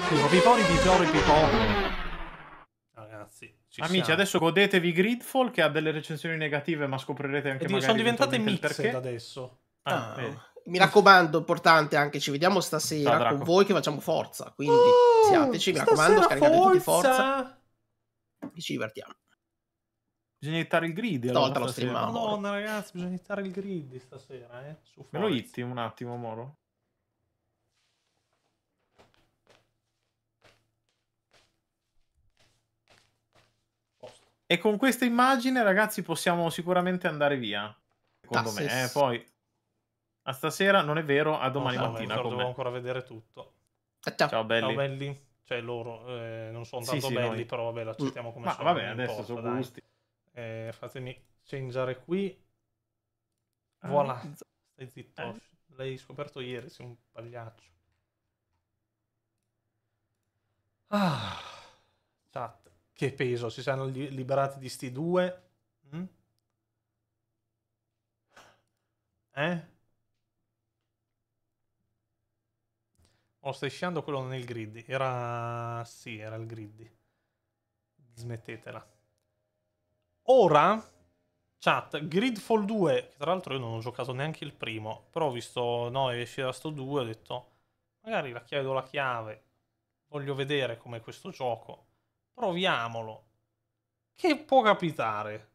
Ragazzi, amici, adesso godetevi Gridfall, che ha delle recensioni negative, ma scoprirete anche magari sono diventate eventualmente mixed adesso. Mi raccomando, importante anche, ci vediamo stasera con voi che facciamo Forza, quindi siateci, mi raccomando, scaricate tutti Forza e ci divertiamo. Bisogna ittare il grid Stavolta lo streamiamo. Madonna ragazzi, bisogna ittare il grid stasera, su Me lo itti un attimo, Moro? E con questa immagine, ragazzi, possiamo sicuramente andare via. Secondo me, poi a stasera non è vero, a domani mattina. Devo ancora vedere tutto. Ciao belli. Ciao belli. Cioè loro non sono tanto belli, noi. Però vabbè, l'accettiamo come sono. Ma vabbè, adesso sono gusti. Fatemi changeare qui. Voilà. Stai zitto. L'hai scoperto ieri, sei un pagliaccio. Chat. Che peso, si saranno liberati di sti due? Oh, stai sciando quello nel grid. Sì, era il grid. Smettetela. Ora, chat, Gridfall 2, che tra l'altro io non ho giocato neanche il primo, però ho visto, no, esce da sto 2, ho detto, magari la chiave do la chiave, voglio vedere com'è questo gioco. Proviamolo. Che può capitare?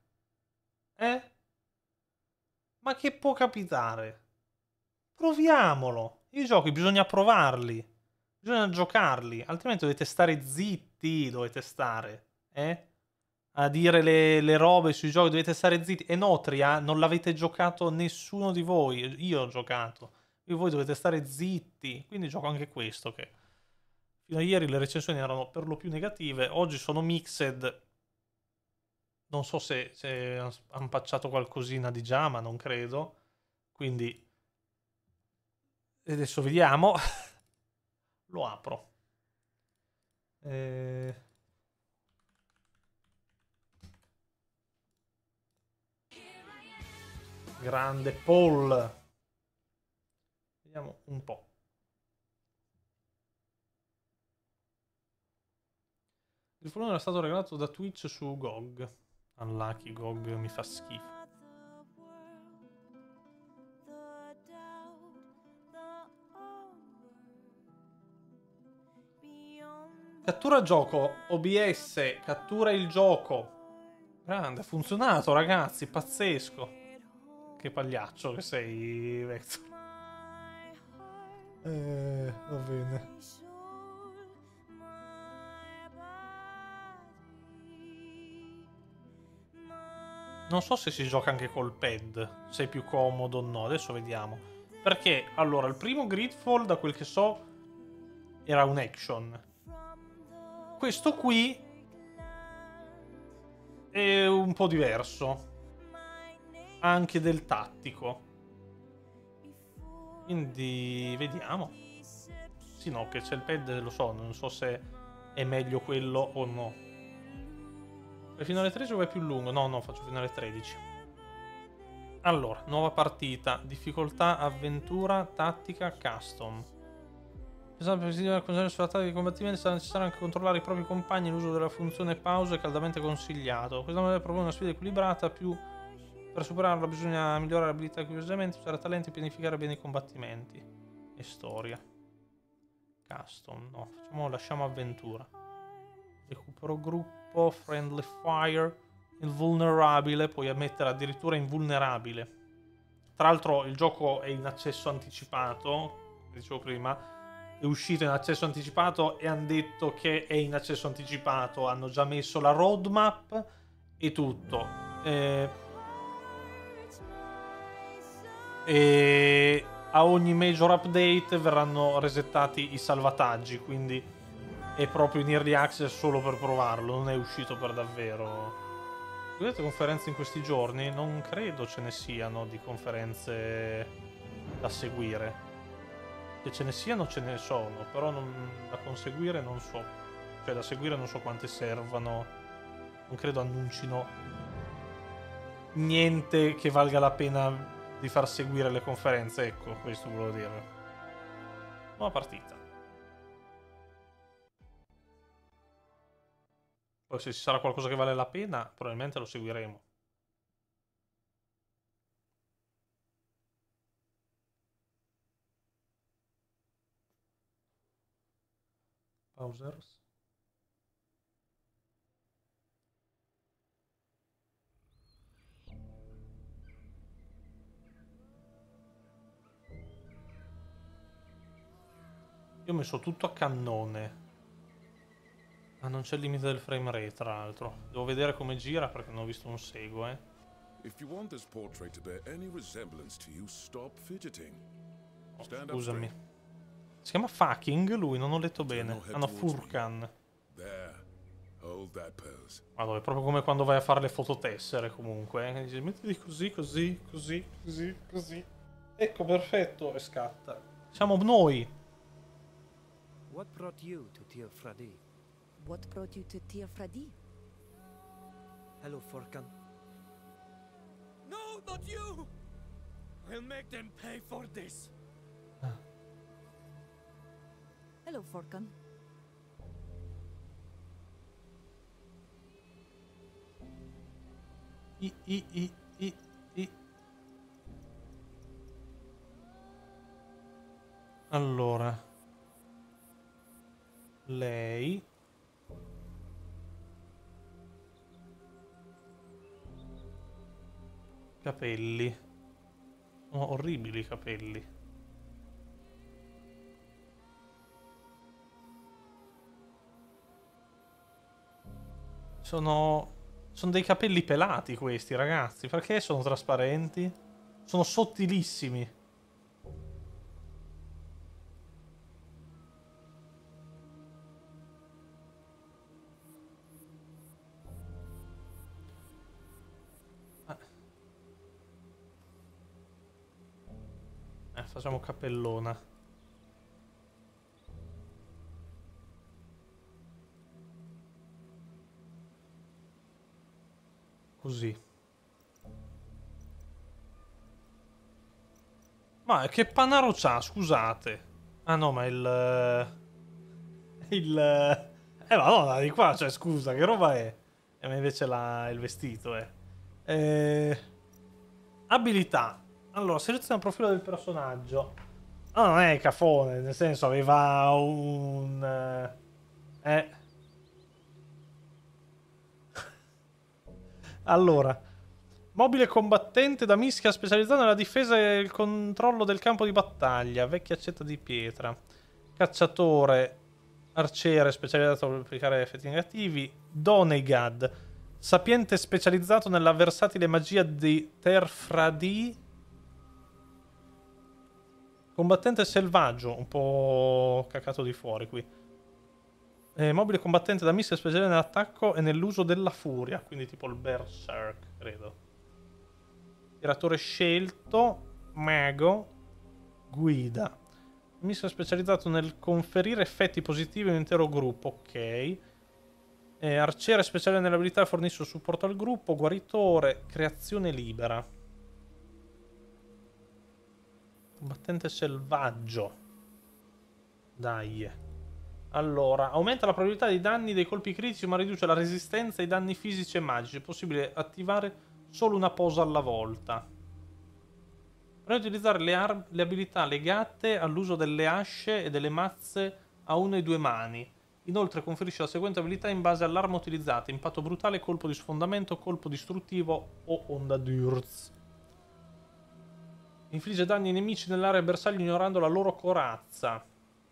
Ma che può capitare? Proviamolo. I giochi bisogna provarli. Bisogna giocarli. Altrimenti dovete stare zitti. Dovete stare. A dire le robe sui giochi. Dovete stare zitti. E Notria non l'avete giocato nessuno di voi. Io ho giocato. E voi dovete stare zitti. Quindi gioco anche questo che... Fino a ieri le recensioni erano per lo più negative. Oggi sono mixed. Non so se hanno patchato qualcosina di già, ma non credo. Quindi... Adesso vediamo. Lo apro. Grande Paul. Vediamo un po'. Il forum era stato regalato da Twitch su GOG. Unlucky GOG mi fa schifo. Cattura gioco, OBS, cattura il gioco. Grande, ha funzionato ragazzi, pazzesco. Che pagliaccio che sei, Vector. Va bene. Non so se si gioca anche col pad, se è più comodo o no, adesso vediamo. Perché, allora, il primo Gridfall, da quel che so, era un action. Questo qui è un po' diverso. Anche del tattico. Quindi, vediamo. Sì, no, che c'è il pad, lo so, non so se è meglio quello o no. Fino alle 13 o è più lungo? No, faccio fino alle 13. Allora, nuova partita. Difficoltà, avventura, tattica, custom. Pensando per consigliare sulla tattica di combattimento sarà necessario anche controllare i propri compagni. L'uso della funzione pausa è caldamente consigliato. Questa modella propone una sfida equilibrata, più per superarla bisogna migliorare abilità e equipaggiamenti, usare talenti e pianificare bene i combattimenti. E storia. Custom, no, lasciamo avventura. Recupero gruppo, friendly fire, invulnerabile, puoi mettere addirittura invulnerabile. Tra l'altro il gioco è in accesso anticipato, come dicevo prima, è uscito in accesso anticipato e hanno detto che è in accesso anticipato, hanno già messo la roadmap e tutto. E a ogni major update verranno resettati i salvataggi, quindi è proprio in early access solo per provarlo, non è uscito per davvero. Vedete conferenze in questi giorni? Non credo ce ne siano di conferenze da seguire. Che ce ne siano ce ne sono, però da conseguire non so. Cioè da seguire non so quante servano. Non credo annuncino niente che valga la pena di far seguire le conferenze, ecco, questo volevo dire. Nuova partita. Poi se ci sarà qualcosa che vale la pena, probabilmente lo seguiremo. Pausers. Io ho messo tutto a cannone. Ah, non c'è il limite del frame rate, tra l'altro. Devo vedere come gira perché non ho visto un seguo, Scusami. Si chiama Fucking lui, non ho letto bene. Ah no, Furkan. Allora, è proprio come quando vai a fare le fototessere comunque. Dici, mettiti così, così, così, così, così. Ecco, perfetto, e scatta. Siamo noi. What brought you to Tir Fradi? What brought you to Tir Fradi? Hello, Furkan. No, not you! I'll make them pay for this. Hello, Furkan. Allora. Lei. Capelli. Sono orribili i capelli. Sono dei capelli pelati questi, ragazzi. Perché sono trasparenti? Sono sottilissimi. Facciamo cappellona. Così. Ma che panaro c'ha, scusate. Ah no, ma madonna, di qua, cioè, scusa, che roba è? E invece il vestito, Abilità. Allora, seleziona il profilo del personaggio. No, non è cafone, nel senso aveva un... Allora, mobile combattente da mischia specializzato nella difesa e il controllo del campo di battaglia. Vecchia accetta di pietra. Cacciatore, arciere specializzato per applicare effetti negativi. Donegad, sapiente specializzato nella versatile magia di Terfradi. Combattente selvaggio, un po' cacato di fuori qui. Mobile combattente da mischia speciale nell'attacco e nell'uso della furia, quindi tipo il Berserk, credo. Tiratore scelto, mago, guida. Mischia specializzato nel conferire effetti positivi a un intero gruppo, ok. Arciere speciale nell'abilità, fornisce supporto al gruppo, guaritore, creazione libera. Combattente selvaggio. Dai. Allora, aumenta la probabilità dei danni dei colpi critici, ma riduce la resistenza ai danni fisici e magici. È possibile attivare solo una posa alla volta. Per utilizzare le abilità legate all'uso delle asce e delle mazze a 1 e 2 mani. Inoltre conferisce la seguente abilità in base all'arma utilizzata: impatto brutale, colpo di sfondamento, colpo distruttivo o onda d'Urz. Infligge danni ai nemici nell'area bersaglio ignorando la loro corazza.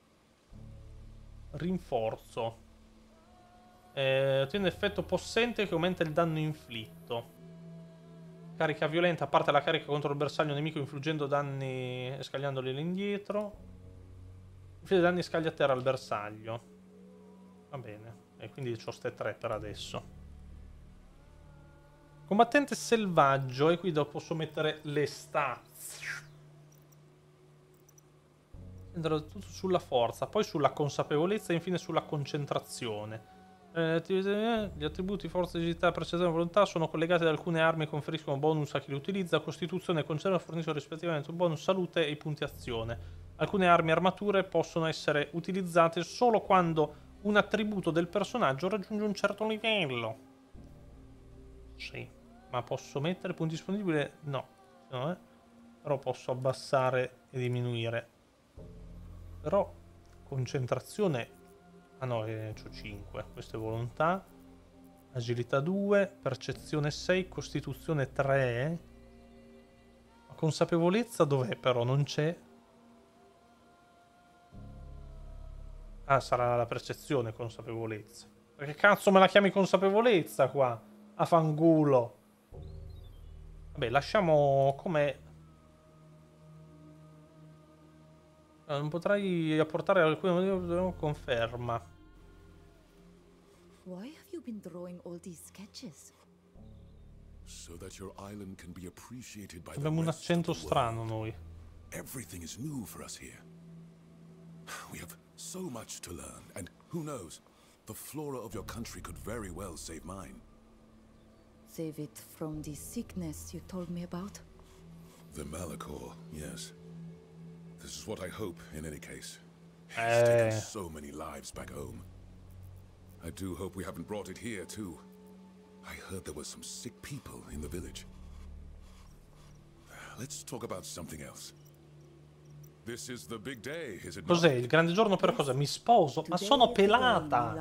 Rinforzo. Ottiene effetto possente che aumenta il danno inflitto. Carica violenta, a parte la carica contro il bersaglio nemico infliggendo danni e scagliandoli all'indietro. Infligge danni e scaglia a terra al bersaglio. Va bene. E quindi c'ho ste 3 per adesso. Combattente selvaggio. E qui posso mettere le stats. Tutto sulla forza, poi sulla consapevolezza e infine sulla concentrazione. Gli attributi forza, agilità, precisione e volontà sono collegati ad alcune armi e conferiscono bonus a chi li utilizza. Costituzione e conserva forniscono rispettivamente un bonus salute e i punti azione. Alcune armi e armature possono essere utilizzate solo quando un attributo del personaggio raggiunge un certo livello. Sì, ma posso mettere punti disponibili? No, però posso abbassare e diminuire. Però concentrazione... Ah no, c'ho 5, questa è volontà. Agilità 2, percezione 6, costituzione 3. Ma consapevolezza dov'è però? Non c'è. Ah, sarà la percezione consapevolezza. Perché cazzo me la chiami consapevolezza qua? A fangulo. Vabbè, lasciamo come... Non potrai apportare alcune... Conferma. Why have you been drawing all these sketches? So that your island can be appreciated by Abbiamo un accento strano noi. Everything is new for us here. We have so much to learn, and who knows, the flora of your country could very well save mine. Save it from the sickness you told me about? The Malachor, yes. This is what I hope, in any case. It's taken so many lives back home. I do hope we haven't brought it here, too. I heard there were some sick people in the village. Let's talk about something else. This is the big day, is it not? Cos'è? Il grande giorno per cosa? Mi sposo? Ma sono pelata!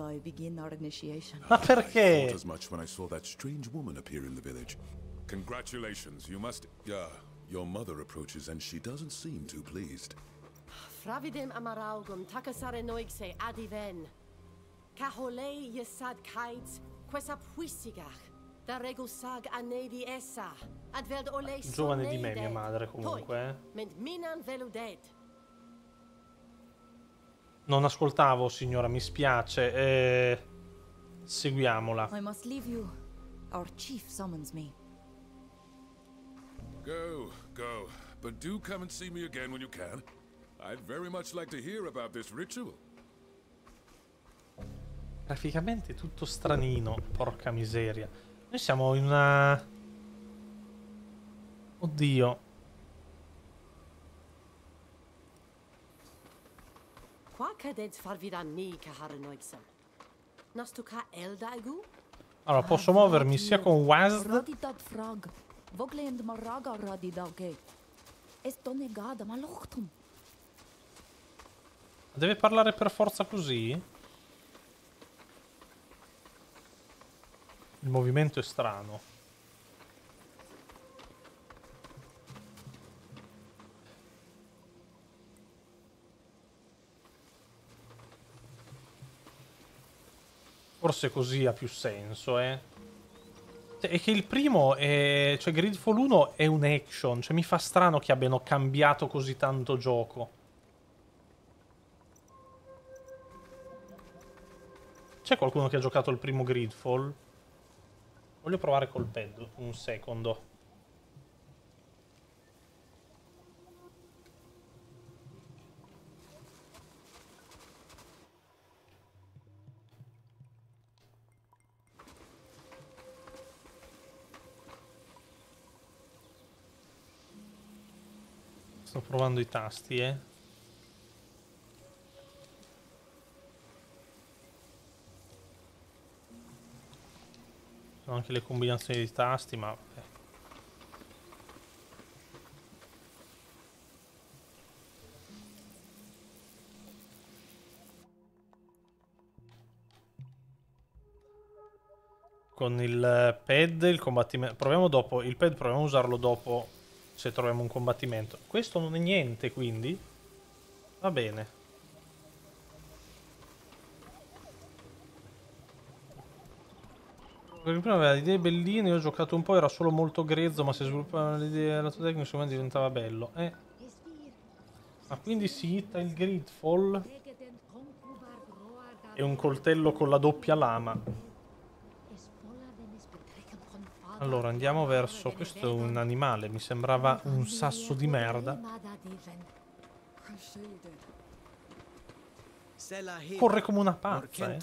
Ma perché? I thought as much when I saw that strange woman appear in the village. Congratulations, you must... your mother approaches and she doesn't seem too pleased. Fravidem amaraugum takasare noigse adiven. Kaholei yesad kites, quesa puisigach. Da regusag anedi essa. Adveld olei giovane di me, mia madre, comunque. Ment minan veludet. Non ascoltavo, signora, mi spiace. Seguiamola. I must leave you. Our chief summons me. Go, go. But do come and see me again when you can. I'd very much like to hear about this ritual. Graficamente tutto stranino, porca miseria. Noi siamo in una... Oddio. Allora, posso muovermi sia con WASD. Deve parlare per forza così? Il movimento è strano. Forse così ha più senso, È che il primo è... Cioè, Gridfall 1 è un action. Cioè, mi fa strano che abbiano cambiato così tanto gioco. C'è qualcuno che ha giocato il primo Gridfall? Voglio provare col pad, un secondo. Sto provando i tasti, Sono anche le combinazioni di tasti, ma... Con il pad il combattimento... Proviamo dopo. Il pad proviamo a usarlo dopo se troviamo un combattimento. Questo non è niente, quindi? Va bene. Perché prima aveva idee belline, io ho giocato un po', era solo molto grezzo, ma se sviluppavano le idee alla tua tecnica, secondo me diventava bello. Ma quindi si hitta il Gridfall e un coltello con la doppia lama. Allora andiamo verso... Questo è un animale, mi sembrava un sasso di merda. Corre come una pazza,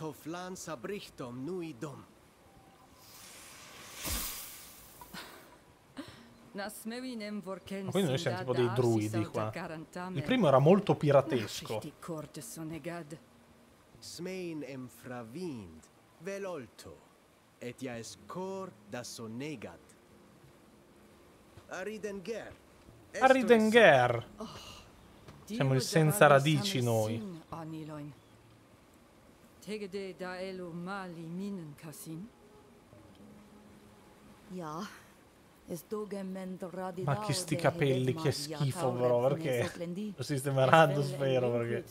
Ma quindi noi siamo tipo dei druidi qua. Il primo era molto piratesco. Smein fravind, velolto, et ja escor da sonegat. Aridenger. Aridenger. Siamo il senza radici noi. Ma che sti capelli, che schifo però, perché lo sistemeranno, spero, perché...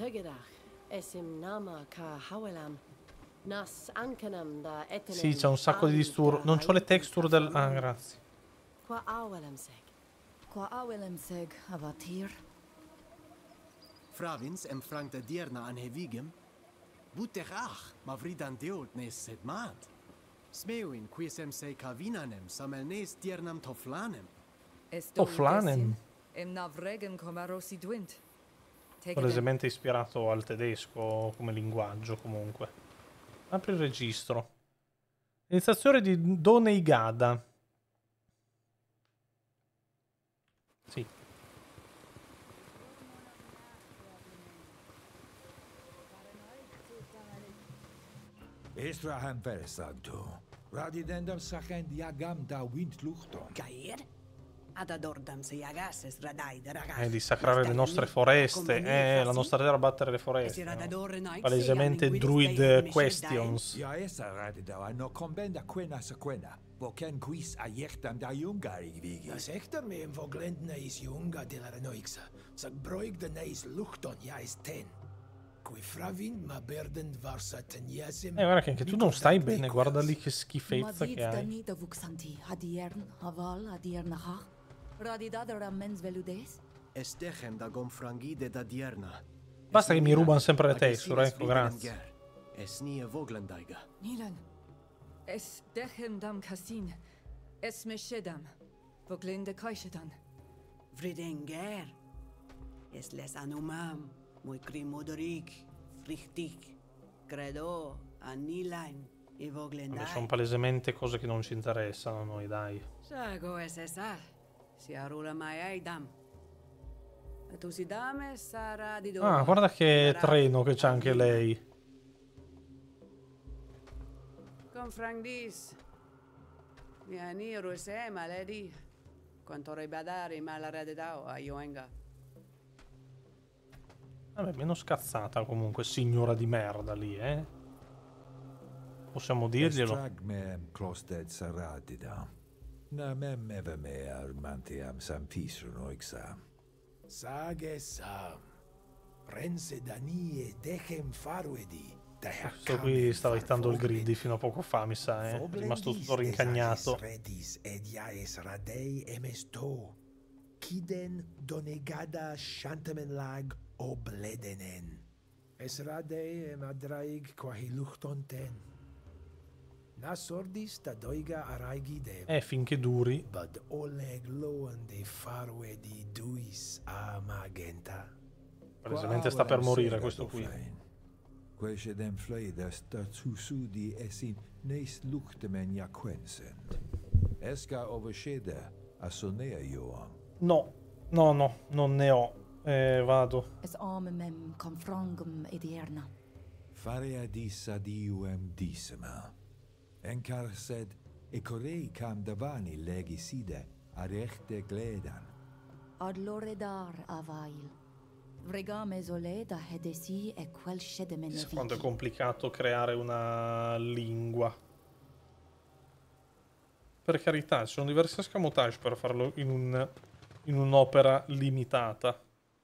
Sì, c'è un sacco di disturbo. Non c'ho le texture del... Ah, grazie. Fravins frank de dierna an hevigem. Buter ach, ma vridan deolt nes sed mat. Smeuin quisem se cavinanem samel nes diernam toflanem. Toflanem? Palesemente Palesemente ispirato al tedesco come linguaggio, comunque. Apri il registro. Iniziazione di Doneigada. Sì. Estrahan versagto. Radidendam sachen diagam da windluchton. Gair? Adadordam se jagasses radai de ragazzi. Di sacrare le nostre foreste. La nostra terra a battere le foreste. No? Palesemente druid questions. Ja, essa radidau no combenda quena sequena. Voken quis aiertam da jungari vigi. Das hector me en voglend neis junga de la renoixa. Sag broig de neis luchton ja is ten. Qui fravin ma berden varsa teniasem. Guarda che anche tu non stai bene, guarda lì che schifezza che hai. Basta che mi rubano sempre le texture, ecco, grazie. Es dechem dam casin, es meshedam, voglende kaishedan. Vridenger. Es les anumam, muy crimodorig, richtig, credo, anilain, e voglendai. Sono palesemente cose che non ci interessano a noi, dai. Sago es esa, si arula mai aidam. Tu si dame sarà di dove. Ah, guarda che treno che c'ha anche lei. Con Frangdis. Miani ruse maledi. Quanto ribadare mala rededao a Yoenga. Vabbè, meno scazzata comunque, signora di merda lì, eh? Possiamo dirglielo. Sage sam. Prense danie dechem faruedi. Questo qui stava aiutando il Griddy fino a poco fa, mi sa, eh? È rimasto tutto rincagnato. Kiden donegada shantemenlag obledenen. Esradei emadraig quahiluchton ten. Nasordis da doiga araigi dem. Finché duri. Bad oleg loan de faruedi duis a magenta. Palesemente sta per morire questo qui. Quece den fleidas dazu sudi esin neis luchtemen jaquensend. Esca overschede a sonea joam. No, non ne ho. Vado. Es armem confrangum edierna. Farea dis adiuem dissima. Encar sed e corei cam davani legiside ad echte gledan. Ad loredar avail. Vregame soleda hedesi e quel scedemen Chissà quanto è complicato creare una lingua. Per carità, ci sono diversi escamotage per farlo in un'opera limitata.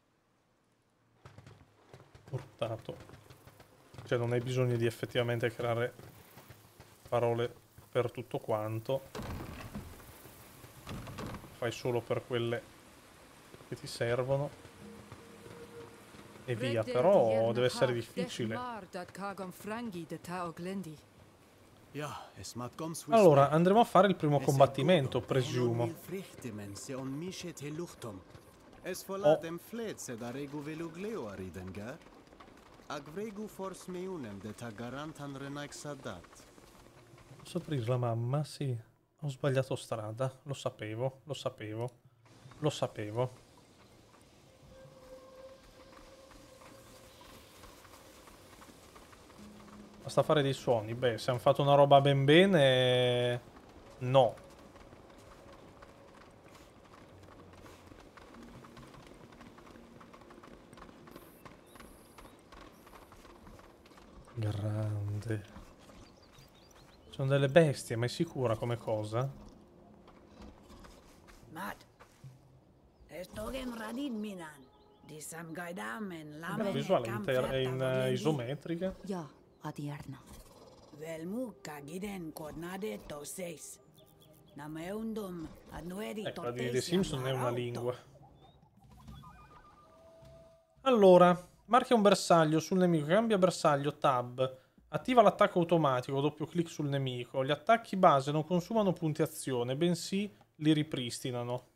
Portato. Cioè non hai bisogno di effettivamente creare parole per tutto quanto. Fai solo per quelle che ti servono. E via, però deve essere difficile. Allora, andremo a fare il primo combattimento, presumo. Posso aprire la mamma? Sì. Ho sbagliato strada. Lo sapevo. Basta fare dei suoni. Beh, se hanno fatto una roba ben bene... No. Grande. Sono delle bestie, ma è sicura come cosa? Mat. Estogem radin minan. Disam gaidam en La lamen visuale in isometrica. Ja, adierna. Velmu kagiden coordinate to 6. Nameundum annueri Ecco, la di The Sims non è una lingua. Allora, marchia un bersaglio sul nemico, cambia bersaglio, tab. Attiva l'attacco automatico, doppio clic sul nemico. Gli attacchi base non consumano punti azione, bensì li ripristinano.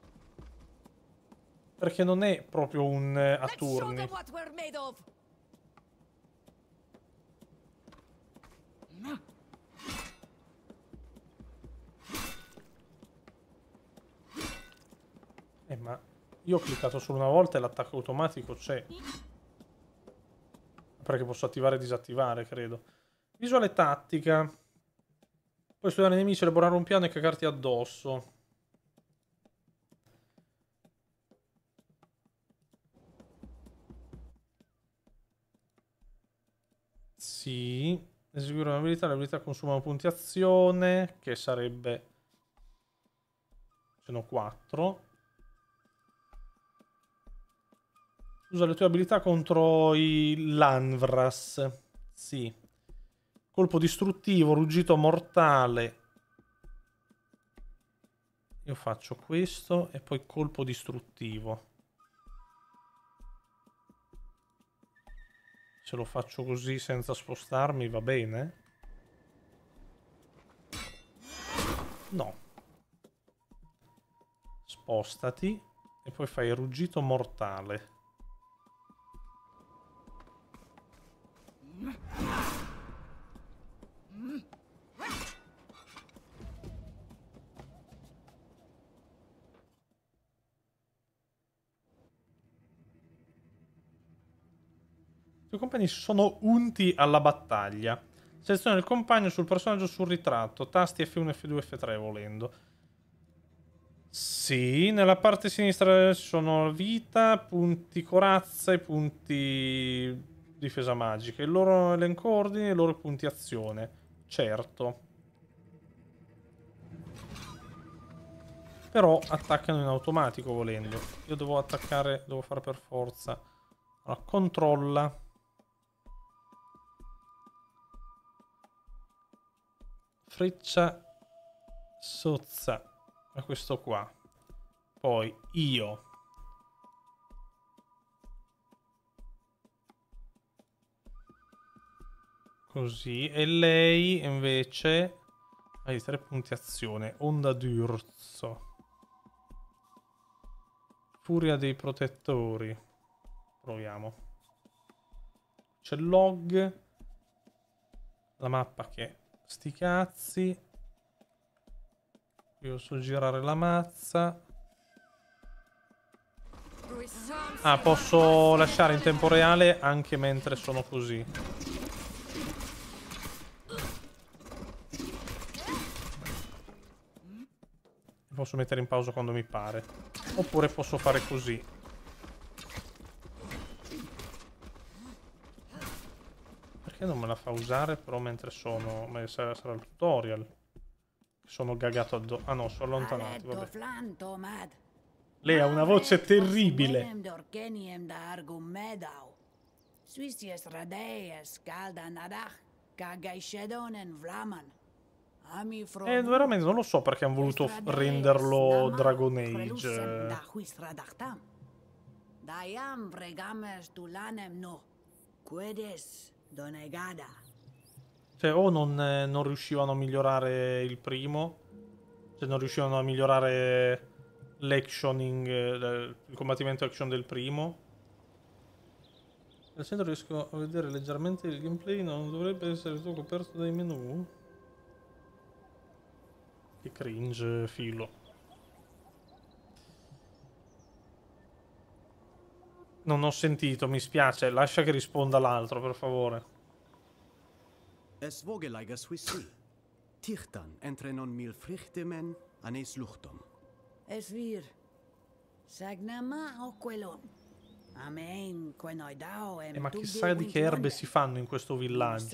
Perché non è proprio un a turni. Ma io ho cliccato solo una volta e l'attacco automatico c'è. Perché posso attivare e disattivare, credo. Visuale tattica. Puoi studiare i nemici, elaborare un piano e cagarti addosso. Sì. Eseguire un'abilità, le abilità consumano punti azione, che sarebbe... Sono 4. Usa le tue abilità contro i Lanvras. Sì. Colpo distruttivo, ruggito mortale. Io faccio questo e poi colpo distruttivo. Se lo faccio così senza spostarmi va bene? No. Spostati e poi fai ruggito mortale. I tuoi compagni si sono unti alla battaglia. Seleziona il compagno sul personaggio sul ritratto. Tasti F1, F2, F3 volendo. Sì, nella parte sinistra ci sono vita, punti corazza e punti difesa magica. Il loro elenco ordini e i loro punti azione. Certo. Però attaccano in automatico volendo. Io devo attaccare, devo fare per forza. Allora, controlla. Freccia sozza a questo qua. Poi io. Così. E lei invece ha i 3 punti azione. Onda d'Urzo. Furia dei protettori. Proviamo. C'è il log. La mappa che... Sti cazzi. Io so girare la mazza. Ah, posso lasciare in tempo reale anche mentre sono così. Posso mettere in pausa quando mi pare. Oppure posso fare così. Perché non me la fa usare però mentre sono... Ma sarà il tutorial. Sono gagato addosso. Ah no, sono allontanato, vabbè. Lei ha una voce terribile. Veramente non lo so perché hanno voluto renderlo Dragon Age. Cioè, o non riuscivano a migliorare il primo, cioè non riuscivano a migliorare l'actioning, il combattimento action del primo. Al centro riesco a vedere leggermente il gameplay, non dovrebbe essere tutto coperto dai menu? Che cringe, filo. Non ho sentito, mi spiace, lascia che risponda l'altro, per favore. Es vogeleiger Swissi. Tichtan entrenon mil frichtimen anes luchtom. Es vir. Sagnama o quelon. Amen, ma chissà di che erbe si fanno in questo villaggio.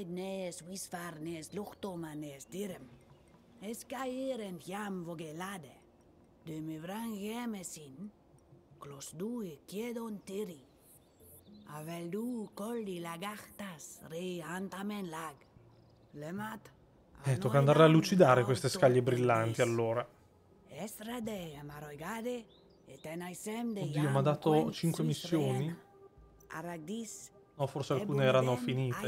Tocca andare a lucidare queste scaglie brillanti allora. Oddio, mi ha dato 5 missioni? No, forse alcune erano finite.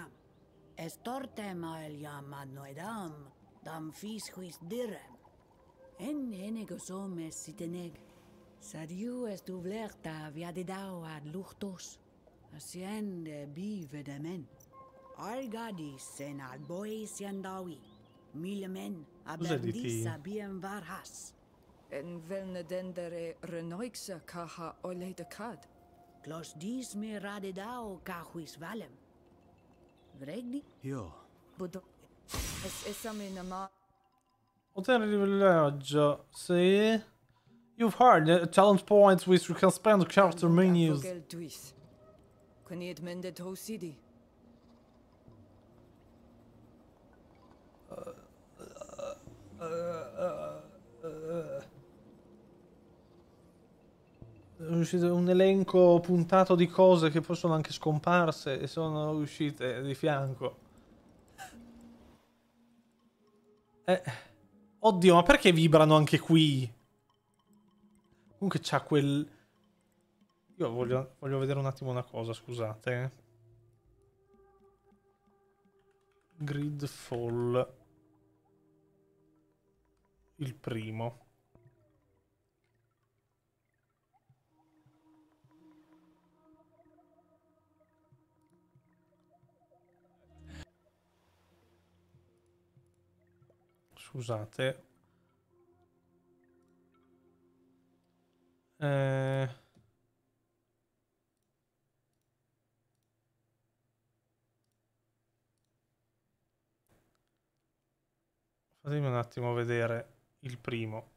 Cos'è di ti? En velne dendere renoixa kaha olede kad. Klos dis me radedao kahuis valem. Vregdi? Jo. Budo. Esaminama. Ottenere il villaggio. Sì. You've heard talent points which you can spend on character menus. È uscito un elenco puntato di cose che poi sono anche scomparse e sono uscite di fianco. Oddio, ma perché vibrano anche qui? Comunque c'ha quel... Io voglio vedere un attimo una cosa, scusate. Gridfall. Il primo. Scusate. Fatemi un attimo vedere il primo.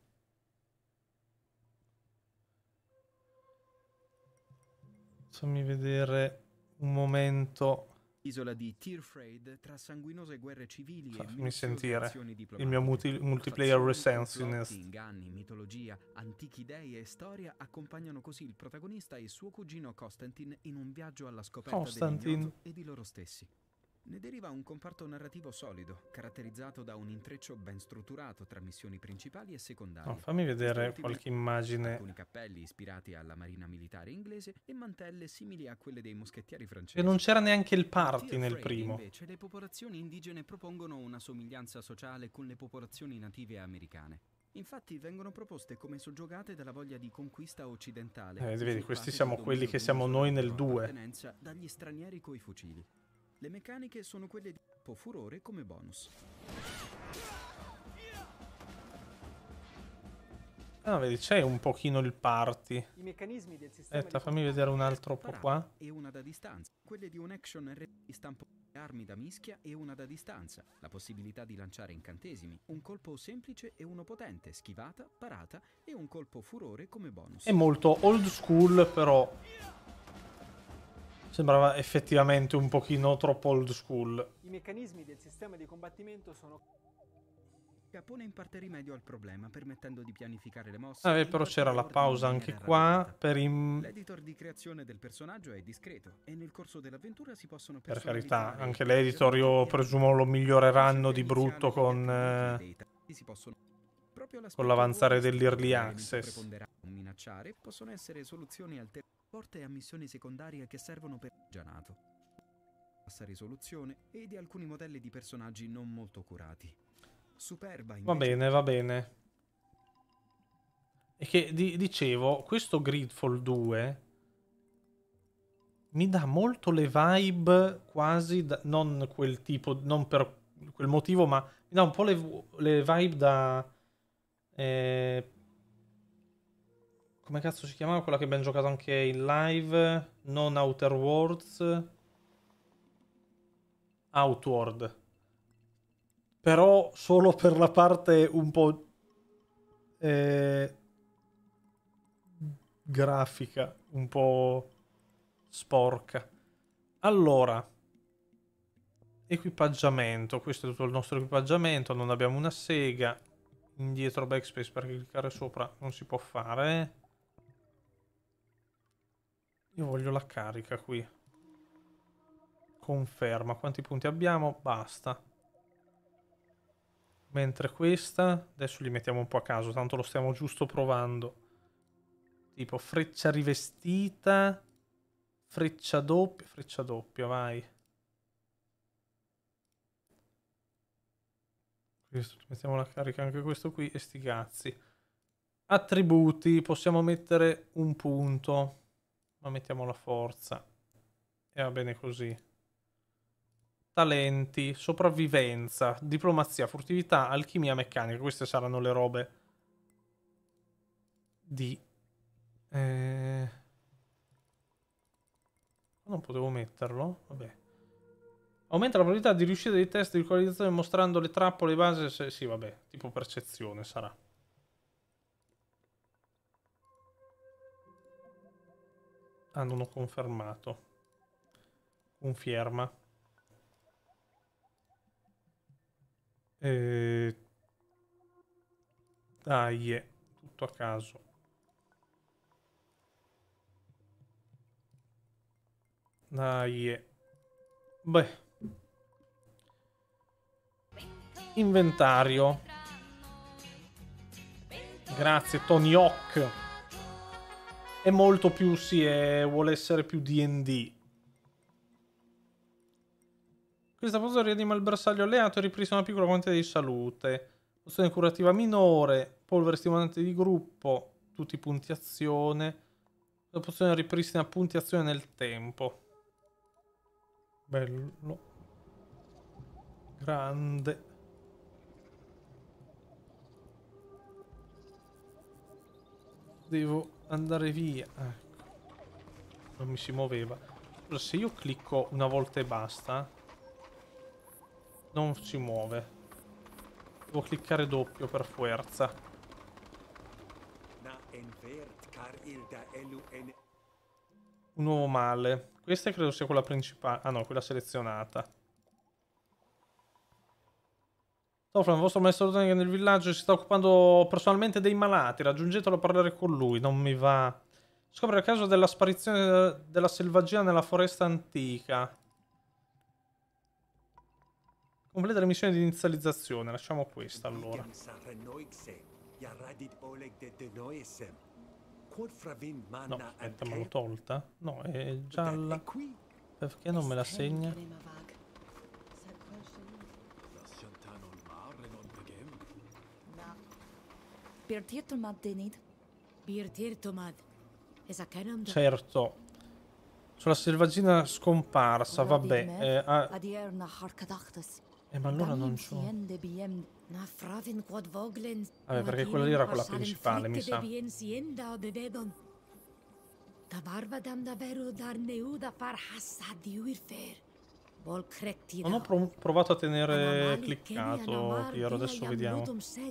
Fammi vedere un momento. Isola di Tirfraid tra sanguinose guerre civili e Fammi sentire azioni il mio multiplayer recensionist. Inganni, mitologia, antichi dei e storia accompagnano così il protagonista e suo cugino Constantin in un viaggio alla scoperta dell'ignoto e di loro stessi. Ne deriva un comparto narrativo solido, caratterizzato da un intreccio ben strutturato tra missioni principali e secondarie. Fammi vedere qualche immagine. Alcuni cappelli ispirati alla marina militare inglese e mantelle simili a quelle dei moschettieri francesi. E non c'era neanche il party nel primo. Invece le popolazioni indigene propongono una somiglianza sociale con le popolazioni native americane. Infatti vengono proposte come soggiogate dalla voglia di conquista occidentale. Vedi, questi siamo quelli che siamo noi nel 2. Dagli stranieri coi fucili. Le meccaniche sono quelle di furore come bonus. Ah, vedi, c'è un pochino il party. I meccanismi del sistema. Aspetta, fammi vedere un altro po' qua. E una da distanza. Quelle di un action di stampo armi da mischia e una da distanza. La possibilità di lanciare incantesimi. Un colpo semplice e uno potente. Schivata, parata e un colpo furore come bonus. È molto old school, però sembrava effettivamente un pochino troppo old school. I meccanismi del sistema di combattimento sono... Pone in parte rimedio al problema, permettendo di pianificare le mosse. Però c'era la pausa anche qua per l'editor di creazione del personaggio è discreto e nel corso dell'avventura si possono per carità, anche l'editor io presumo lo miglioreranno di brutto con l'avanzare dell'early access. Minacciare possono essere soluzioni alternative a missioni secondarie che servono per il Gianato. Bassa risoluzione e di alcuni modelli di personaggi non molto curati. Superba invece. Va bene. E che dicevo, questo Gridfall 2 mi dà molto le vibe quasi non quel tipo, non per quel motivo, ma mi dà un po' le vibe da come cazzo si chiamava quella che abbiamo giocato anche in live, non Outer Worlds. Outward. Però solo per la parte un po' grafica, un po' sporca. Allora, equipaggiamento. Questo è tutto il nostro equipaggiamento. Non abbiamo una sega. Indietro backspace per cliccare sopra non si può fare. Io voglio la carica qui. Conferma. Quanti punti abbiamo? Basta. Mentre questa, adesso li mettiamo un po' a caso, tanto lo stiamo giusto provando. Tipo freccia rivestita, freccia doppia, vai. Questo, mettiamo la carica anche questo qui e sti cazzi. Attributi, possiamo mettere un punto, ma mettiamo la forza. E va bene così. Talenti, sopravvivenza, diplomazia, furtività, alchimia, meccanica. Queste saranno le robe di... Non potevo metterlo? Vabbè. Aumenta la probabilità di riuscita dei test di equalizzazione mostrando le trappole base. Sì, vabbè, tipo percezione sarà. Ah, non ho confermato. Conferma. Dai, tutto a caso. Dai. Beh. Inventario. Grazie Tony Hawk. È molto più, sì, vuole essere più D&D. Questa pozione rianima il bersaglio alleato e ripristina una piccola quantità di salute. Pozione curativa minore, polvere stimolante di gruppo, tutti i punti azione. La pozione ripristina punti azione nel tempo. Bello. Grande. Devo andare via. Ecco. Non mi si muoveva. Allora, se io clicco una volta e basta... non si muove. Devo cliccare doppio per forza. Un nuovo male. Questa credo sia quella principale. Ah no, quella selezionata. Toflan, il vostro maestro tecnico nel villaggio si sta occupando personalmente dei malati. Raggiungetelo a parlare con lui. Non mi va. Scopre il caso della sparizione della selvaggina nella foresta antica. Completa le missioni di inizializzazione. Lasciamo questa allora. No, aspetta, me l'ho tolta? No, è gialla. Perché non me la segna? Certo. Sulla selvaggina scomparsa, vabbè. Ma allora non c'ho. Vabbè, perché quella lì era quella principale, mi sa. Non ho provato a tenere cliccato, Piero, adesso vediamo.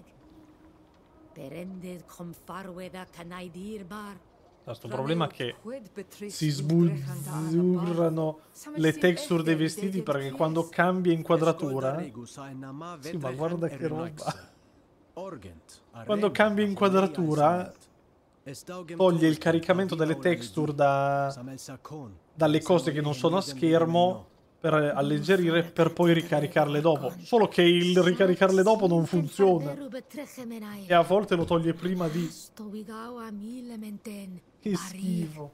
Questo problema è che si sbuzzurrano le texture dei vestiti perché quando cambia inquadratura... Sì, ma guarda che roba. Quando cambia inquadratura toglie il caricamento delle texture dalle cose che non sono a schermo per alleggerire, per poi ricaricarle dopo. Solo che il ricaricarle dopo non funziona. E a volte lo toglie prima di... Che schifo.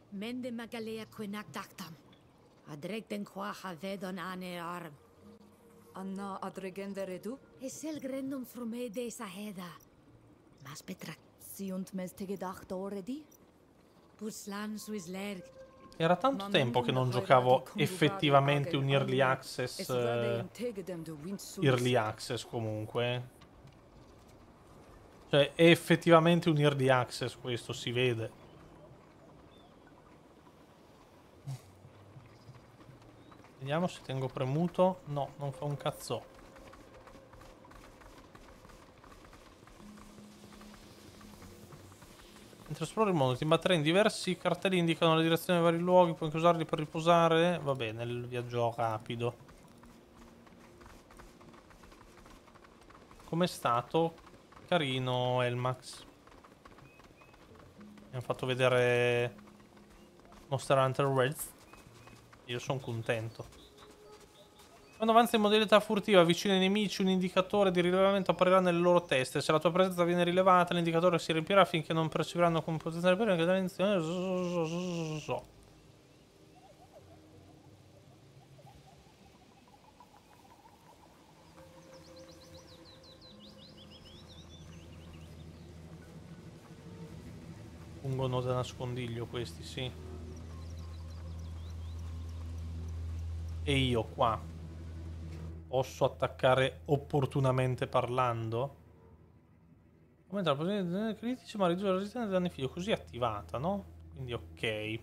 Anna adregendere du? Esel grendum frume de saheda. Mas betrakt si und meste gedacht already? Puslan suislerg. Era tanto tempo che non giocavo effettivamente un early access. Early access comunque. Cioè è effettivamente un early access questo, si vede. Vediamo se tengo premuto. No, non fa un cazzo. Mentre esplori il mondo ti imbatterai in diversi cartelli, indicano le direzioni dei vari luoghi, puoi anche usarli per riposare. Va bene, il viaggio rapido. Com'è stato? Carino Elmax. Mi hanno fatto vedere Monster Hunter Rise. Io sono contento. Quando avanza in modalità furtiva vicino ai nemici, un indicatore di rilevamento apparirà nelle loro teste. Se la tua presenza viene rilevata, l'indicatore si riempirà finché non percepiranno come potenziale pericolo. Fungono da nascondiglio questi, sì. E io qua posso attaccare opportunamente parlando? Aumenta la possibilità di danni critici ma riduce la resistenza ai danni fisici. Così è attivata, no? Quindi ok.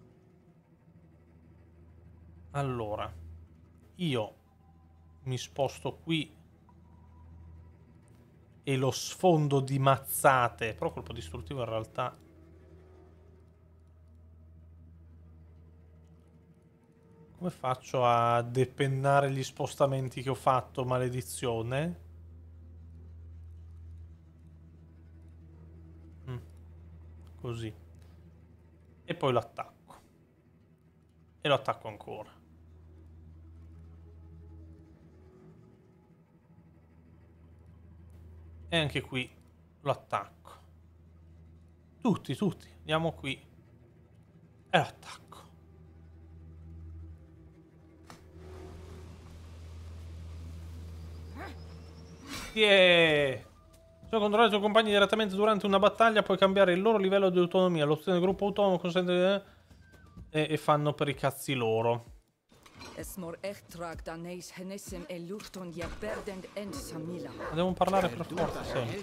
Allora, io mi sposto qui e lo sfondo di mazzate. Però colpo distruttivo in realtà... Come faccio a depennare gli spostamenti che ho fatto, maledizione? Così. E poi lo attacco. E lo attacco ancora. E anche qui lo attacco. Tutti. Andiamo qui. E lo attacco. Se controllare i tuoi compagni direttamente durante una battaglia, puoi cambiare il loro livello di autonomia. L'opzione gruppo autonomo consente e fanno per i cazzi loro. Devo parlare per forza, sì.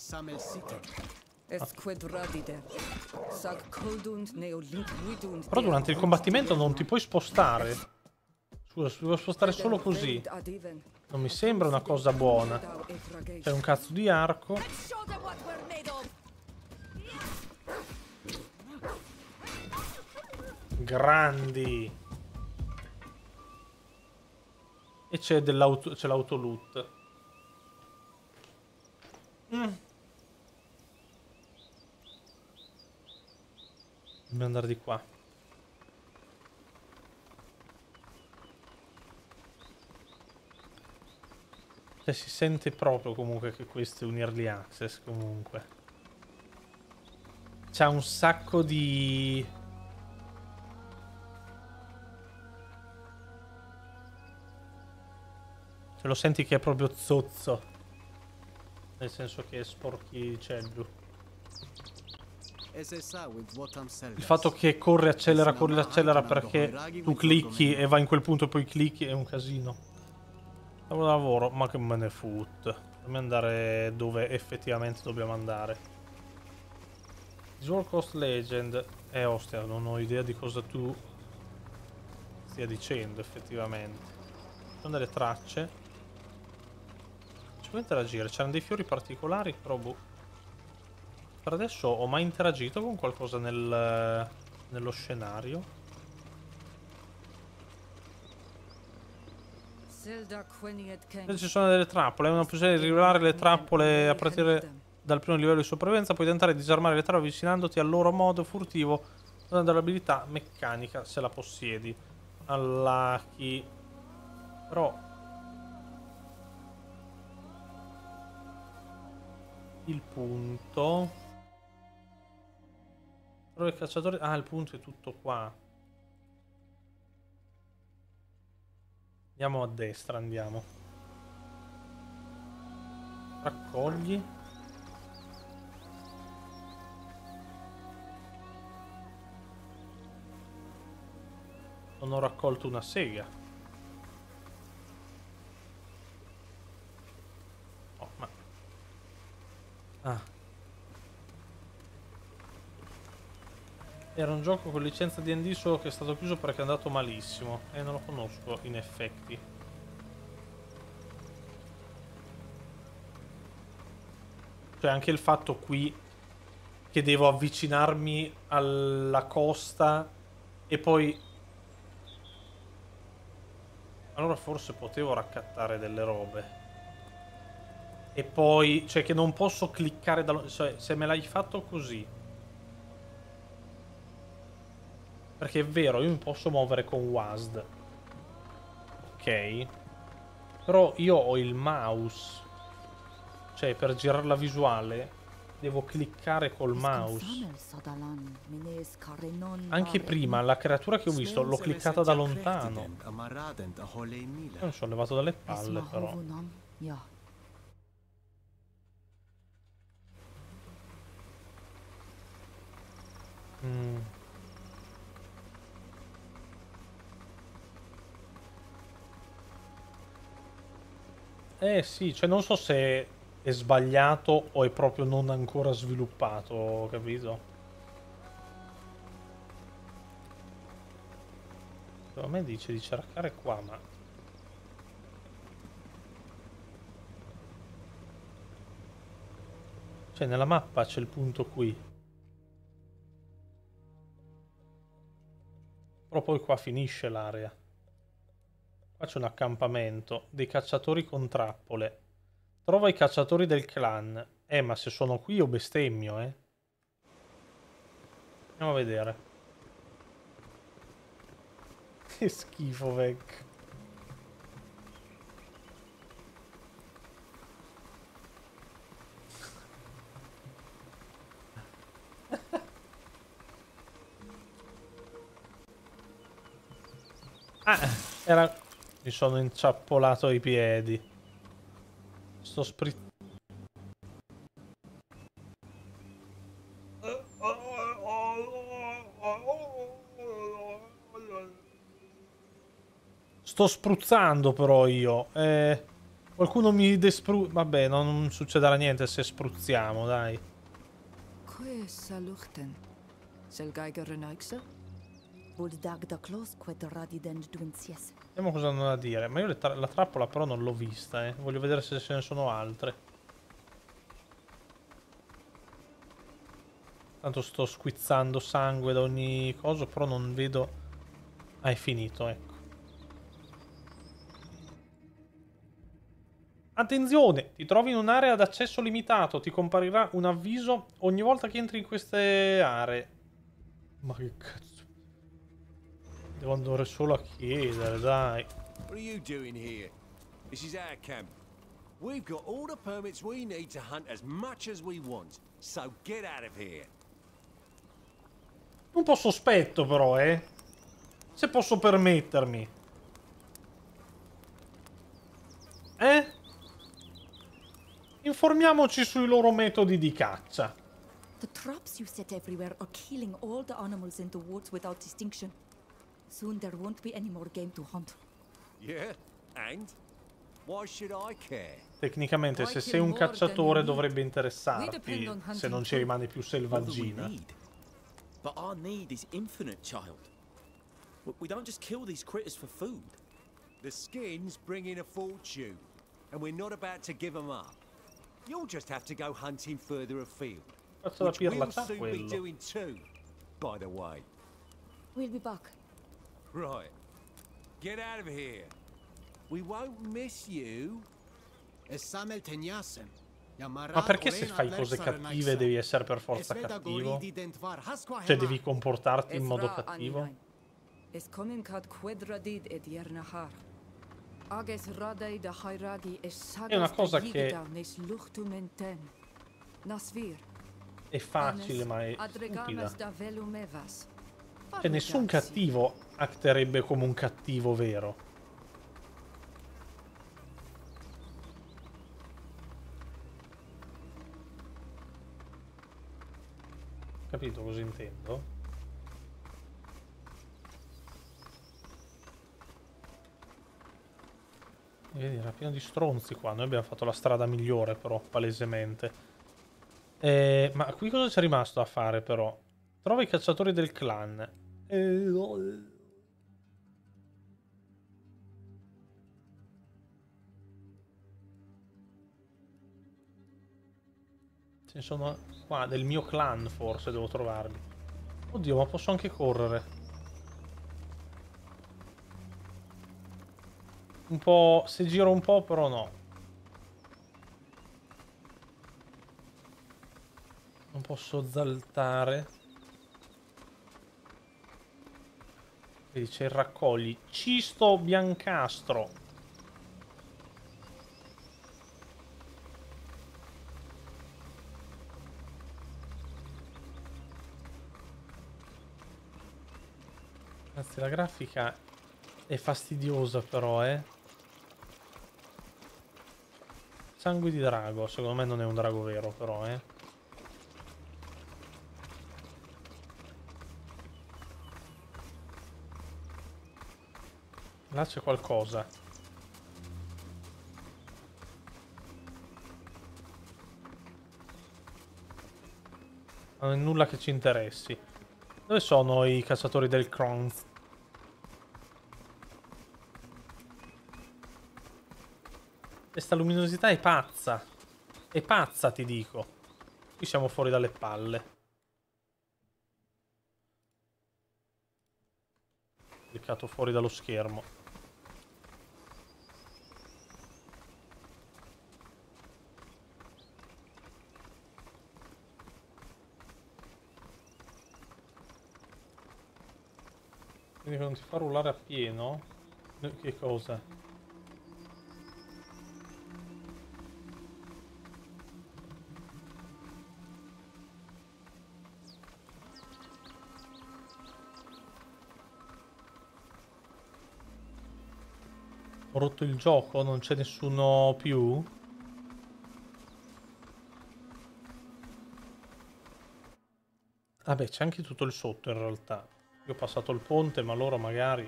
Però durante il combattimento non ti puoi spostare. Scusa, si può spostare solo così. Non mi sembra una cosa buona. C'è un cazzo di arco. Grandi. E c'è l'autoloot. Dobbiamo andare di qua. Cioè si sente proprio comunque che questo è un early access comunque. C'ha un sacco di... Cioè lo senti che è proprio zozzo. Nel senso che sporchi il cello. Il fatto che corre, accelera perché tu clicchi e va in quel punto e poi clicchi è un casino. Lavoro, ma che me ne foot. Dobbiamo andare dove effettivamente dobbiamo andare. Visual Coast Legend. Ostia, non ho idea di cosa tu stia dicendo effettivamente. Ci sono delle tracce. Ci puoi interagire. C'erano dei fiori particolari, però boh. Per adesso ho mai interagito con qualcosa nello scenario. Ci sono delle trappole, è una possibilità di rivelare le trappole a partire dal primo livello di sopravvivenza. Puoi tentare di disarmare le trappole avvicinandoti al loro modo furtivo, dando l'abilità meccanica se la possiedi. All'Aki. Però il punto... Però il cacciatore... Ah, il punto è tutto qua. Andiamo a destra, andiamo. Raccogli. Non ho raccolto una sega. Oh, ma... Ah. Era un gioco con licenza D&D solo che è stato chiuso perché è andato malissimo. E non lo conosco, in effetti. Cioè anche il fatto qui che devo avvicinarmi alla costa e poi... Allora forse potevo raccattare delle robe. E poi... Cioè che non posso cliccare da... Cioè, se me l'hai fatto così... Perché è vero, io mi posso muovere con WASD. Ok. Però io ho il mouse. Cioè, per girare la visuale devo cliccare col mouse. Anche prima, la creatura che ho visto, l'ho cliccata da lontano. Io mi sono levato dalle palle, però. Sì, cioè non so se è sbagliato o è proprio non ancora sviluppato, capito? A me dice di cercare qua, ma... Cioè nella mappa c'è il punto qui. Però poi qua finisce l'area. Qua c'è un accampamento, dei cacciatori con trappole. Trova i cacciatori del clan. Ma se sono qui io bestemmio, Andiamo a vedere. Che schifo, vecchio. Era... Mi sono inciappolato ai piedi. Sto Sto spruzzando però io. Qualcuno mi vabbè, non succederà niente se spruzziamo, dai. Vediamo cosa hanno da dire. Ma io la trappola però non l'ho vista, Voglio vedere se ce ne sono altre. Tanto sto squizzando sangue da ogni cosa, però non vedo... Ah, è finito, ecco. Attenzione! Ti trovi in un'area ad accesso limitato. Ti comparirà un avviso ogni volta che entri in queste aree. Ma che cazzo... Devo andare solo a chiedere, dai. What are you doing here? This is our camp. We've got all the permits we need to hunt as much as we want. So get out of here. Un po' sospetto però, Se posso permettermi. Informiamoci sui loro metodi di caccia. The traps you set everywhere are killing all the animals in the woods without distinction. Soon there won't be any more game to hunt. Yeah, and why should I care? Tecnicamente, se sei un cacciatore dovrebbe interessarti se non ci rimane più selvaggina. But our need is infinite, child. We don't just kill these critters for food. The skins bring in a fortune, and we're not about to give them up. You'll just have to go hunting further afield. Which we'll soon be doing too, by the way. We'll be back. Right. Get out of here. We won't miss you. Ma perché se fai cose cattive devi essere per forza cattivo? Cioè devi comportarti in modo cattivo? È una cosa che è facile ma è stupida. Cioè nessun cattivo atterebbe come un cattivo vero. Capito cosa intendo? Vedi, era pieno di stronzi qua. Noi abbiamo fatto la strada migliore però, palesemente. Ma qui cosa c'è rimasto da fare però? Trova i cacciatori del clan. Ce ne sono qua, del mio clan forse devo trovarli. Oddio, ma posso anche correre. Un po', se giro un po' però no. Non posso saltare. Vedi, c'è il raccogli. Cisto biancastro. Anzi, la grafica è fastidiosa però, Sangue di drago. Secondo me non è un drago vero però, Là c'è qualcosa. Non è nulla che ci interessi. Dove sono i cacciatori del Kronz? Questa luminosità è pazza. È pazza, ti dico. Qui siamo fuori dalle palle. Cliccato fuori dallo schermo. Quindi non ti fa rullare a pieno? Che cosa? Ho rotto il gioco? Non c'è nessuno più? Vabbè, c'è anche tutto il sotto in realtà. Io ho passato il ponte, ma loro magari...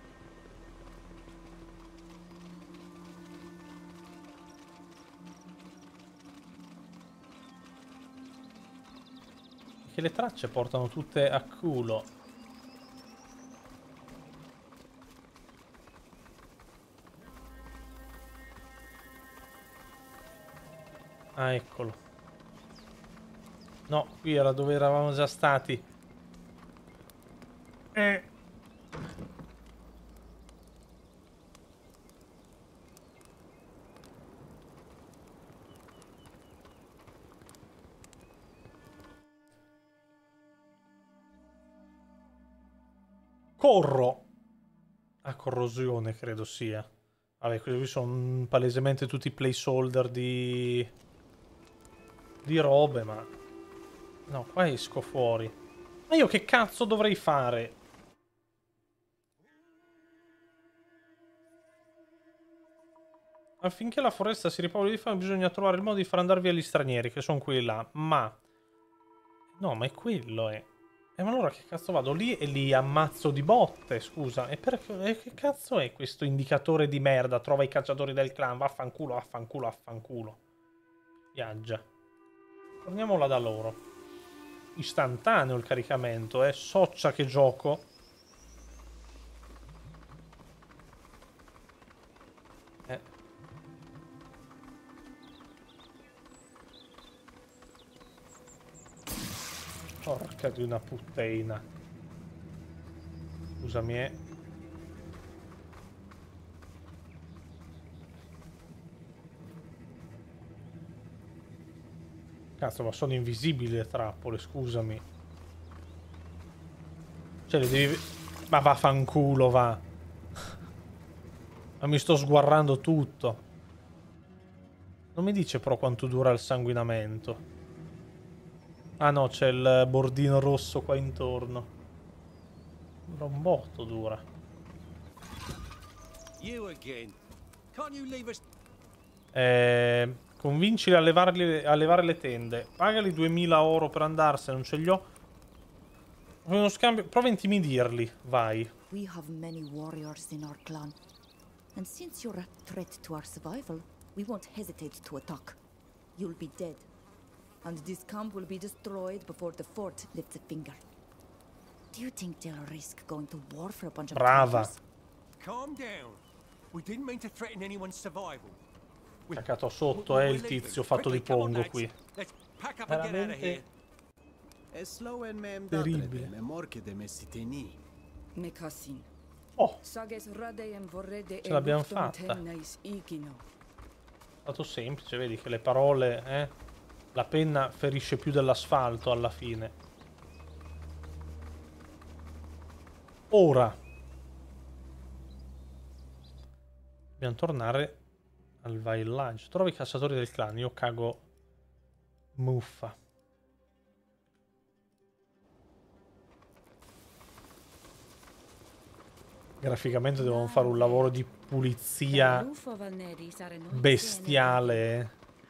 Che le tracce portano tutte a culo. Ah, eccolo. No, qui era dove eravamo già stati. Corro! A corrosione credo sia. Vabbè, qui sono palesemente tutti placeholder di robe, ma... No, qua esco fuori. Ma io che cazzo dovrei fare? Affinché la foresta si ripopoli di fame bisogna trovare il modo di far andare via gli stranieri, che sono quelli là. Ma... No, ma è quello, ma allora che cazzo vado lì e li ammazzo di botte, scusa? E che cazzo è questo indicatore di merda? Trova i cacciatori del clan, vaffanculo, vaffanculo, vaffanculo. Viaggia. Torniamo là da loro. Istantaneo il caricamento, Soccia che gioco. Porca di una puttana. Scusami, Cazzo, ma sono invisibili le trappole, scusami. Cioè, le devi... Ma vaffanculo, va. Ma mi sto sguarrando tutto. Non mi dice però quanto dura il sanguinamento. Ah no, c'è il bordino rosso qua intorno. Dura un botto, dura. Convincili a levare le tende. Pagali 2000 oro per andarsene, non ce li ho. Uno scambio. Prova a intimidirli, vai. We have many warriors in our clan. And since you're a threat to our survival, we won't hesitate to attack. You'll be dead. And this camp will be destroyed before the fort lifts a finger. Do you think they'll risk going to war for a bunch of Brava. Calm down. We didn't mean to threaten anyone's survival. Caccato sotto è il tizio fatto di pongo qui. Veramente terribile. Oh, ce l'abbiamo fatta. È stato semplice, vedi che le parole, la penna ferisce più dell'asfalto alla fine. Ora dobbiamo tornare al villaggio. Trovi i cacciatori del clan. Io cago muffa. Graficamente devono fare un lavoro di pulizia bestiale.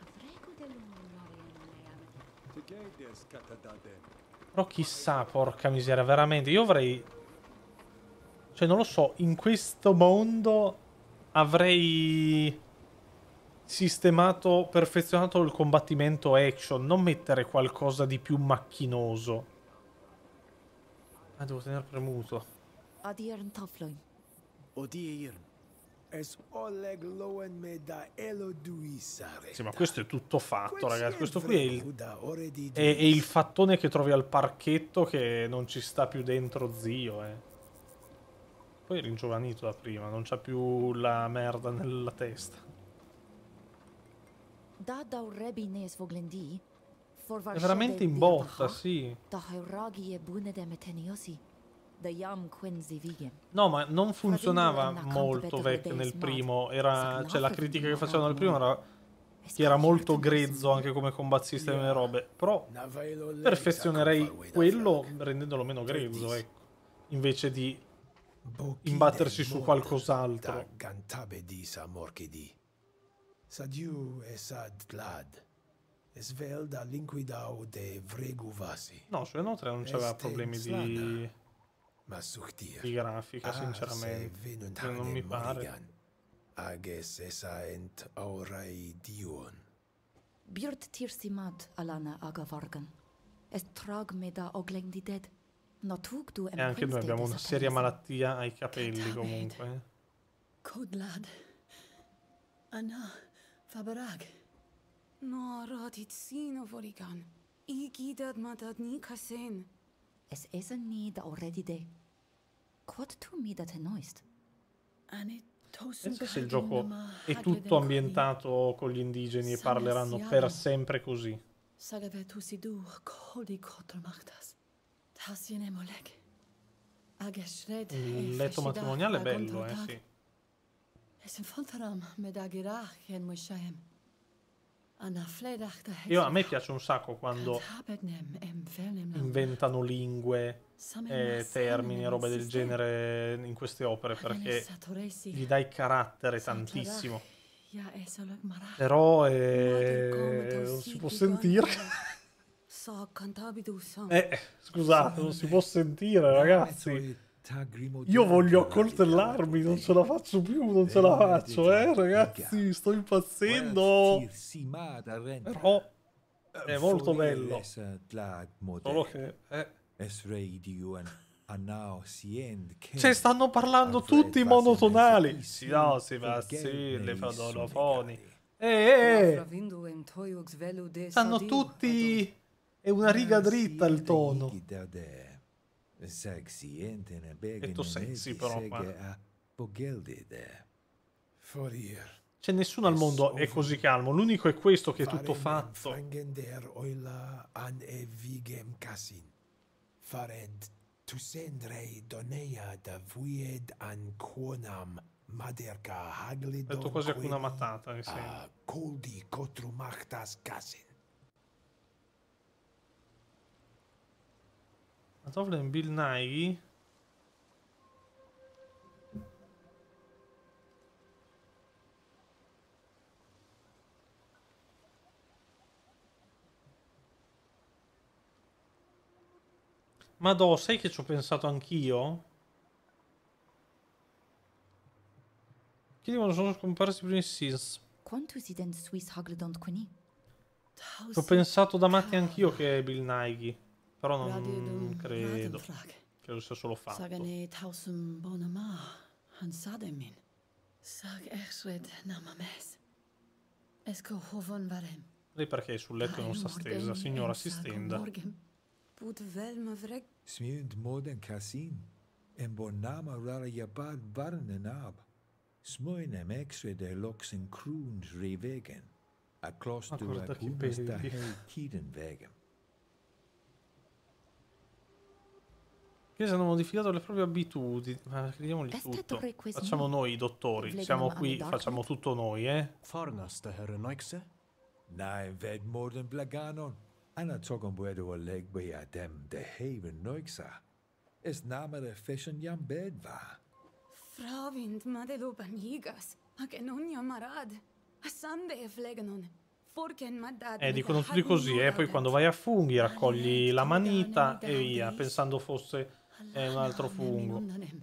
Però chissà, porca miseria, veramente. Io avrei... Cioè, non lo so, in questo mondo avrei sistemato, perfezionato il combattimento action, non mettere qualcosa di più macchinoso. Ah, devo tenere premuto. Sì, ma questo è tutto fatto, ragazzi. Questo qui è il fattone che trovi al parchetto che non ci sta più dentro zio, Poi è ringiovanito da prima, non c'ha più la merda nella testa. È veramente in botta, sì. No, ma non funzionava molto nel primo. Era, cioè, la critica che facevano nel primo era che era molto grezzo anche come combat system e robe. Però perfezionerei quello rendendolo meno grezzo, ecco. Invece di imbattersi su qualcos'altro. No, su Eno 3 non c'aveva problemi di grafica, sinceramente. Non mi pare. E anche noi abbiamo una seria malattia ai capelli, comunque. Kodlad. Anna, Fabarag. No, Rodizzino Vorigan. Igidad matad ni kasen. Es is a need already day. Quod tu mi dat noist? Penso se il gioco è tutto ambientato con gli indigeni e parleranno per sempre così. Il letto matrimoniale è bello, sì. A me piace un sacco quando inventano lingue, termini e robe del genere in queste opere, perché gli dai carattere tantissimo. Però non si può sentire. Scusate, non si può sentire, ragazzi. Io voglio accoltellarmi, non ce la faccio più, non ce la faccio, ragazzi, sto impazzendo. Però è molto bello. Solo che cioè, stanno parlando tutti monotonali. Sì, no, si va, sì, le fadolofoni. Stanno tutti... È una riga dritta il tono. Detto sexy però qua. C'è nessuno al mondo è così calmo. L'unico è questo che è tutto fatto. Detto quasi Hakuna Matata, mi sembra. Tovlen Bill Nighy. Madò, sai che ci ho pensato anch'io? Che devono sono scomparsi i primi Sins. Ci ho pensato da matti anch'io che è Bill Nighy. Però non credo. Credo sia solo fatto. Lei perché è sul letto e non sta stesa? Signora, si stenda. Smiund moden Cassin, en bonama rara jabad varnen ab. Smoinem exre de loxen kroons revegen. A kloster at humus da hei kidenwegen. Che hanno modificato le proprie abitudini. Ma scriviamogli tutto. Facciamo noi i dottori. Siamo qui, facciamo tutto noi, Farnaste herre Noixe? Nein, ved moden blaganon. Anna togon buedo a leg by a dem de haven Noixa. Es namere fashion jam bed va. Fravind madelo banigas. A che non jamarad. A sande e fleganon. Dicono tutti così, poi quando vai a funghi raccogli la manita e via, pensando fosse un altro fungo.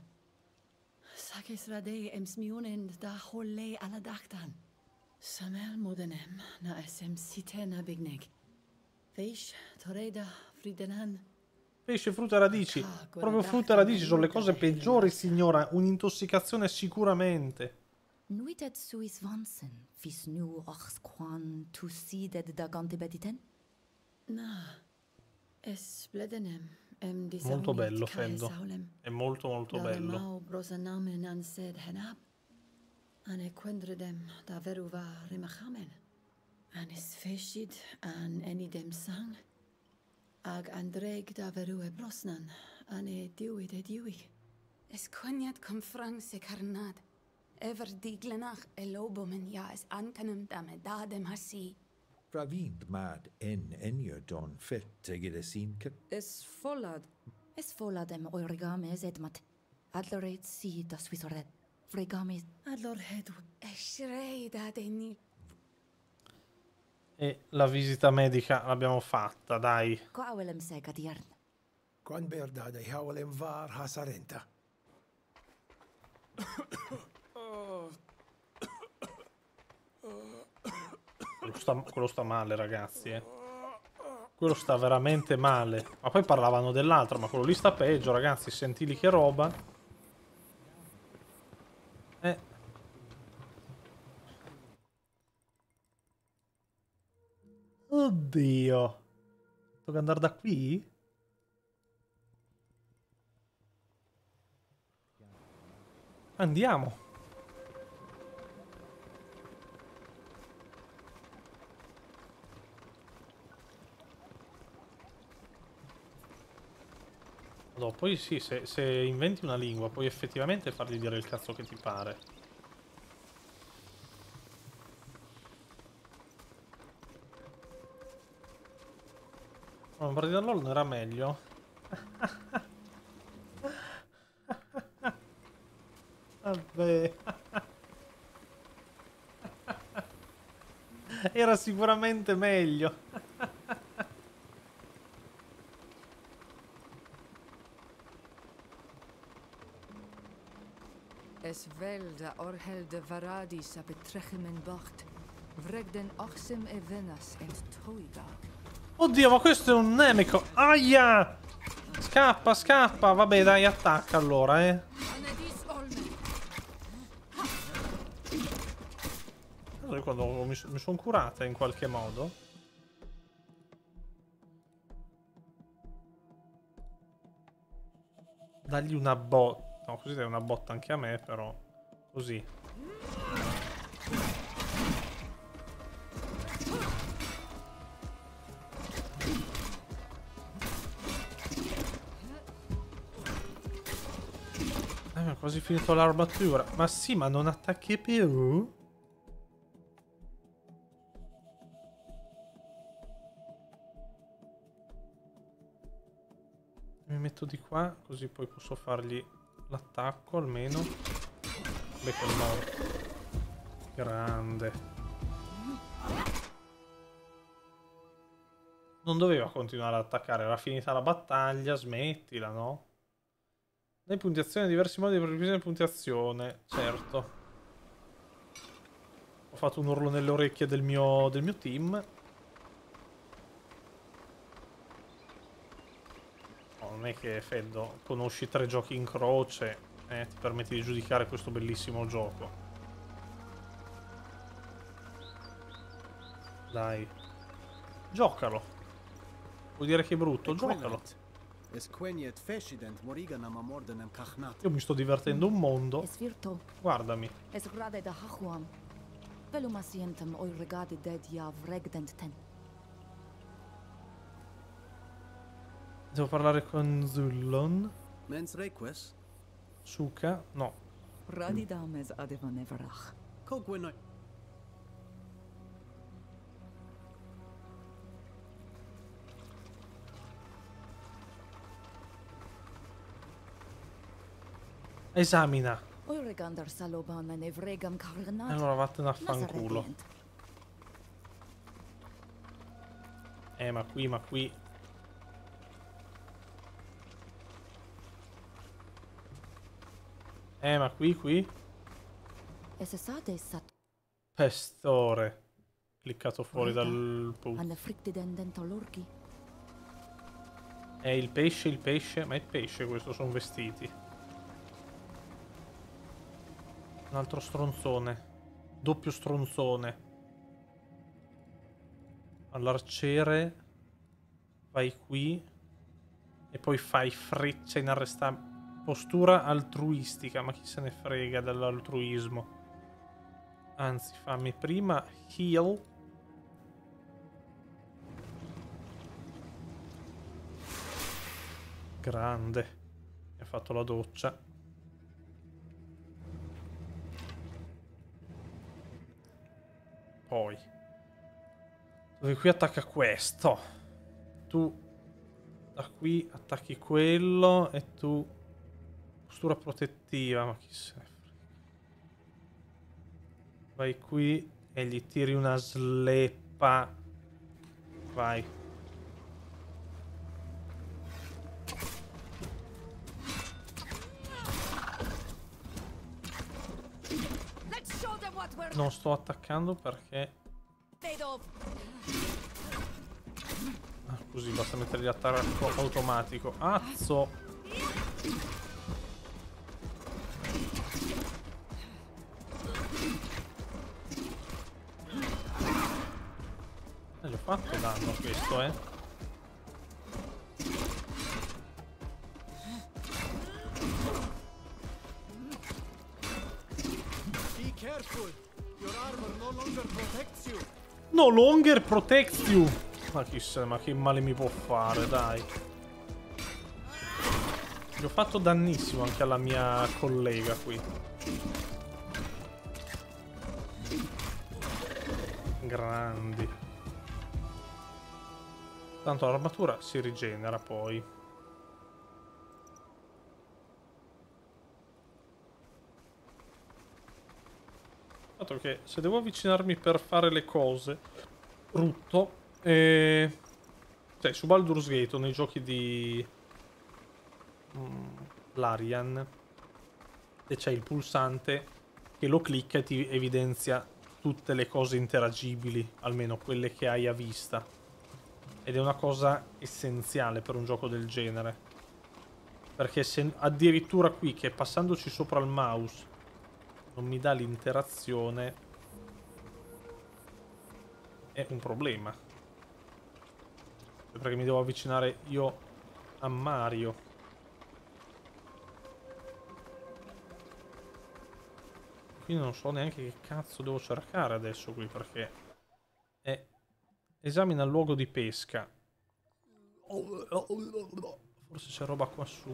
Pesce, frutta e radici. Proprio frutta e radici sono le cose peggiori, signora. Un'intossicazione sicuramente. Nuitet suis vansen, vis nu ochs quan tu sidet da gante bediten? Na, es bledenem, molto bello, Fendo. È molto molto bello. Mau brosanamen an sed henab, ane quendredem da veruva rimachamen, anis feshid an enidem sang, ag andreg da verue brosnan, ane diuid e diuig. Es quaniat com frang se carnad. Ever diglenach elobomen ja es ankenem dame dadem hasi. Pravind mad enjo don fet tegede sinket. Es follad em origames edmat. Adloret si das visoret. Fregames adlor hedu. Eshrei dadeni. E la visita medica l'abbiamo fatta, dai. Quawelem segadiern. Quan berdade hawelem var hasarenta. Quello sta male, ragazzi, Quello sta veramente male. Ma poi parlavano dell'altro, ma quello lì sta peggio, ragazzi. Sentili che roba. Oddio. Devo andare da qui? Andiamo. No, poi sì, se inventi una lingua puoi effettivamente fargli dire il cazzo che ti pare. Ma una partita LOL non era meglio? Vabbè. Era sicuramente meglio. Es velda orhelde varadis a betrechimen bacht. Vregden ochsim e venas ent toiga. Oddio, ma questo è un nemico. Aia! Scappa, scappa. Vabbè, dai, attacca allora, Quando mi sono curata in qualche modo. Dagli una botta. No, così dai una botta anche a me, però. Così. Ho quasi finito l'armatura. Ma sì, ma non attacchi più? Mi metto di qua, così poi posso fargli l'attacco almeno. Beh, che è morto. Grande. Non doveva continuare ad attaccare, era finita la battaglia, smettila, no? Le puntuazioni, diversi modi di precisione di puntuazione, certo. Ho fatto un urlo nelle orecchie del mio team. Non è perché Feddo, conosci 3 giochi in croce, ti permetti di giudicare questo bellissimo gioco. Dai, giocalo. Vuol dire che è brutto? Giocalo. Io mi sto divertendo un mondo. Guardami. Devo parlare con Zullon. Suka? No. Esamina. Allora vattene a fanculo. Ma qui. Ma qui. Pestore. Cliccato fuori dal puzzo. Il pesce. Ma è il pesce questo, sono vestiti. Un altro stronzone. Doppio stronzone. All'arciere. Vai qui. E poi fai freccia inarrestabile. Postura altruistica. Ma chi se ne frega dell'altruismo? Anzi, fammi prima heal. Grande. Mi ha fatto la doccia. Poi dove qui attacca questo. Tu da qui attacchi quello. E tu postura protettiva. Ma chi se ne frega. Vai qui e gli tiri una sleppa. Vai. Non sto attaccando perché... così basta mettere l'attacco automatico. Azzo! Gli ho fatto danno a questo, No longer protects you. Ma chissà, ma che male mi può fare, dai. Gli ho fatto dannissimo anche alla mia collega qui. Grandi. Tanto l'armatura si rigenera poi. Fatto che se devo avvicinarmi per fare le cose brutto. Cioè su Baldur's Gate o nei giochi di Larian e c'è il pulsante che lo clicca e ti evidenzia tutte le cose interagibili, almeno quelle che hai a vista, ed è una cosa essenziale per un gioco del genere, perché se addirittura qui che passandoci sopra il mouse non mi dà l'interazione è un problema, perché mi devo avvicinare io a Mario. Quindi non so neanche che cazzo devo cercare adesso qui, perché esamina il luogo di pesca. Forse c'è roba qua su.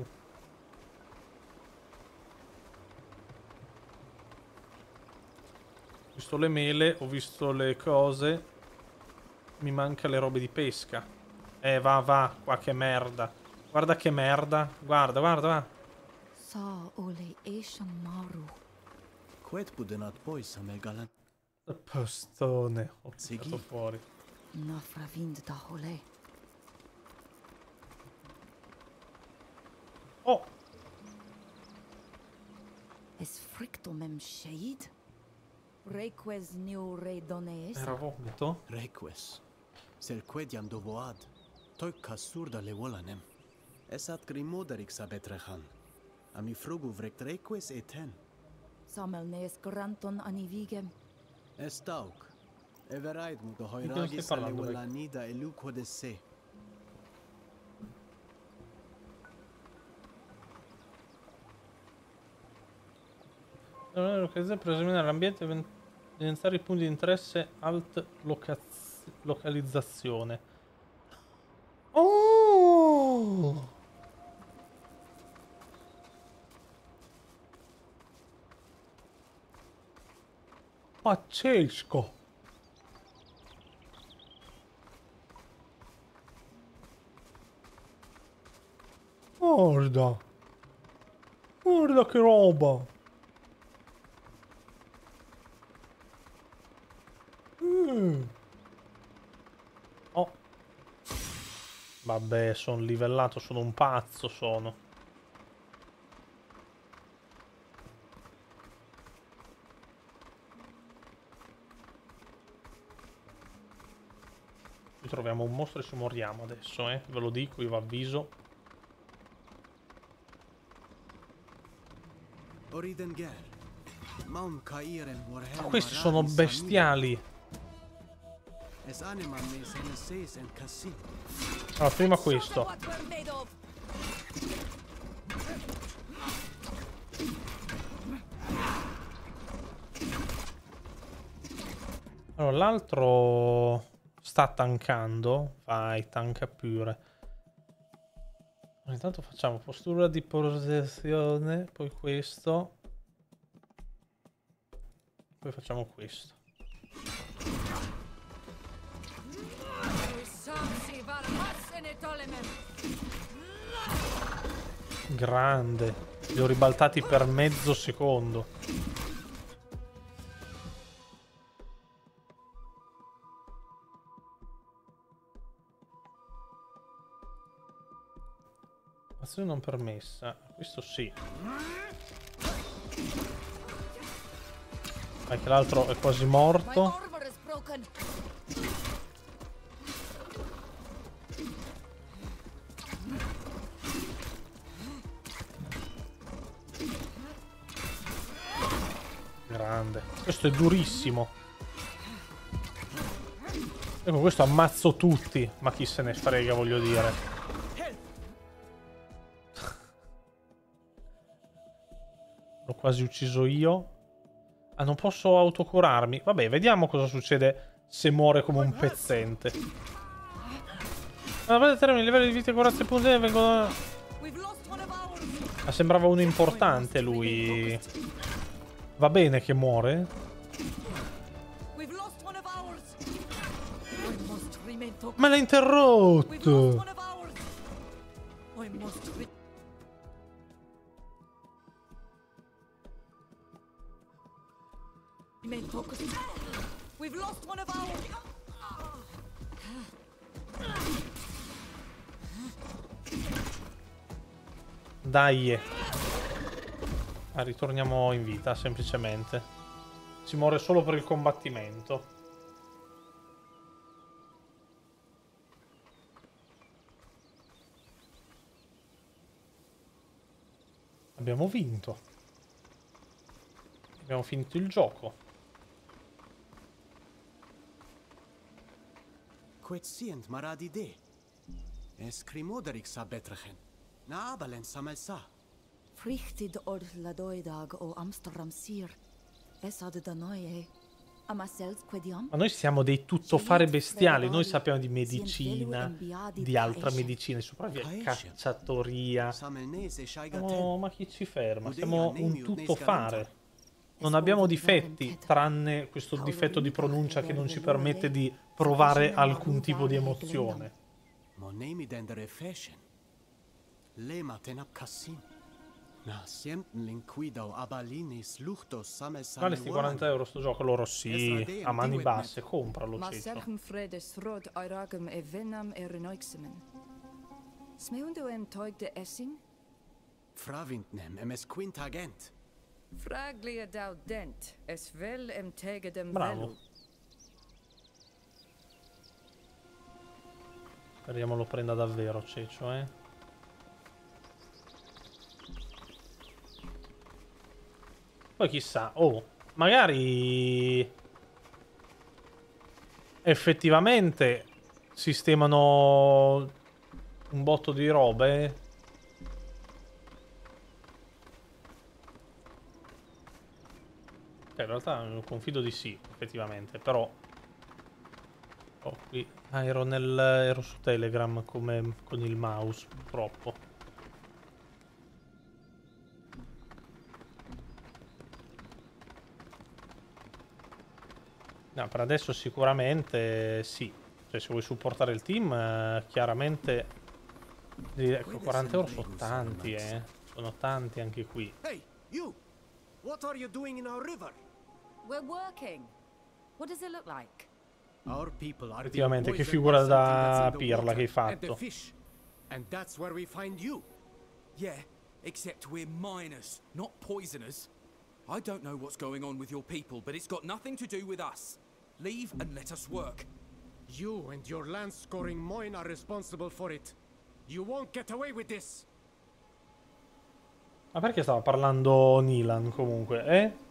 Ho visto le mele, ho visto le cose. Mi manca le robe di pesca. Va, qua che merda. Guarda che merda. Guarda, va. Postone. Ho tirato fuori. Oh! Era vomito? Reques. Sel quediam dovoad. Toi cassurda le volanem. Esat grimoderik sabetrechan. Ami frugu vrekt requis eten. Samelnes granton anivigem. Estauk. Everaid mu dohoiragis aleulanida eluco de se. Per esaminare l'ambiente e evidenziare i punti di interesse alt localizzazione. Oh! Pazzesco! Guarda! Guarda che roba! Oh. Vabbè, sono livellato, sono un pazzo, sono. Qui troviamo un mostro e ci moriamo adesso, ve lo dico, io vi avviso. Questi sono bestiali. Allora, prima questo. Allora, l'altro sta tankando. Vai, tanca pure. Intanto facciamo postura di posizione, poi questo. Poi facciamo questo. Grande. Li ho ribaltati per mezzo secondo. Azione non permessa. Questo sì. Anche l'altro è quasi morto. Grande. Questo è durissimo. Ecco, questo ammazzo tutti. Ma chi se ne frega, voglio dire. L'ho quasi ucciso io. Ah, non posso autocurarmi. Vabbè, vediamo cosa succede se muore come un pezzente. Alla base del termine, i livelli di vita e corazze punti vengono... Ma sembrava uno importante lui. Va bene che muore? Me l'ha interrotto! We've lost one of ours. Dai. Ritorniamo in vita, semplicemente. Si muore solo per il combattimento. Abbiamo vinto. Abbiamo finito il gioco. Quetsient maradi de. Escrimoderik sa betrachen. Na abalen samelsa. Frichtid or ladoidag o Amsterdam sir. Esad da noi Ma noi siamo dei tuttofare bestiali, noi sappiamo di medicina, di altra medicina, sopravvivere, cacciatoria. Oh, ma chi ci ferma? Siamo un tuttofare. Non abbiamo difetti, tranne questo difetto di pronuncia che non ci permette di provare alcun tipo di emozione. Vale sti 40 euro sto gioco? Loro sì, a mani basse, compralo, Ciccio. Bravo. Speriamo lo prenda davvero, Ciccio, Poi chissà, oh, magari effettivamente sistemano un botto di robe. In realtà confido di sì, effettivamente, però... Oh, qui ero su Telegram come con il mouse, purtroppo. No, per adesso sicuramente sì. Cioè, se vuoi supportare il team, chiaramente... Ecco, 40 euro sono tanti, Sono tanti anche qui. Hey, you! What are you doing in our river? We're working. What does it look like? Our people are effettivamente, che figura da pirla che hai fatto. And that's where we find you. Yeah, except we're miners, not poisoners. I don't know what's going on with your people, but it's got nothing to do with us. Leave and let us work. You and your land-scoring Moin are responsible for it. You won't get away with this. Ma perché stava parlando Nilan comunque,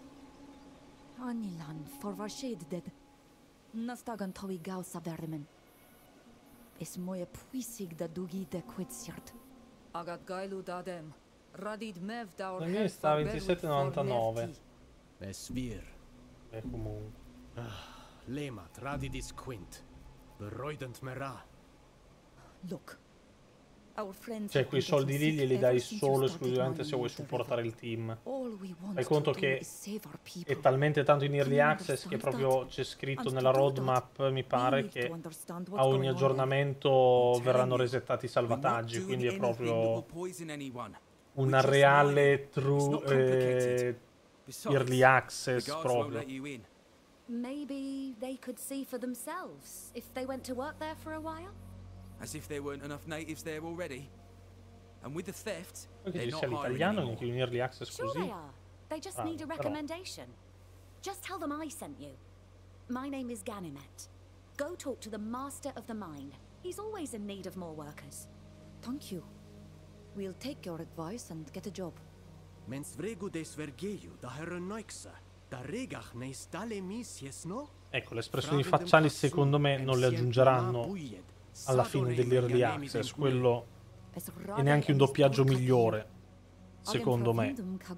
Nilan, for Rashid dead. Nastagan tawi gaus abdermen. Es moje puisig da dugi de kwitsjart. Agat gailu dadem. Radid mev daur. La mia sta a 27,99. Svir. E comunque. Lemat, radid is quint. Beroident mera. Look. Cioè, quei soldi lì glieli dai solo esclusivamente se vuoi supportare il team. Fai conto che è talmente tanto in early access che proprio c'è scritto nella roadmap, mi pare, che a ogni aggiornamento verranno resettati i salvataggi, quindi è proprio una reale true early access proprio. Maybe they could see for themselves if they went to work there for a while. As if there weren't enough natives there already. And with the theft, they're not hiring anymore. In early access sure they are. They just need a recommendation. Just tell them I sent you. My name is Ganimet. Go talk to the master of the mine. He's always in need of more workers. Thank you. We'll take your advice and get a job. Mensvregu des vergeiu da herrenoixa. Da regach nei stale misies, no? Ecco, le espressioni facciali secondo me non le aggiungeranno alla fine dell'early access, quello è neanche un doppiaggio migliore, secondo me.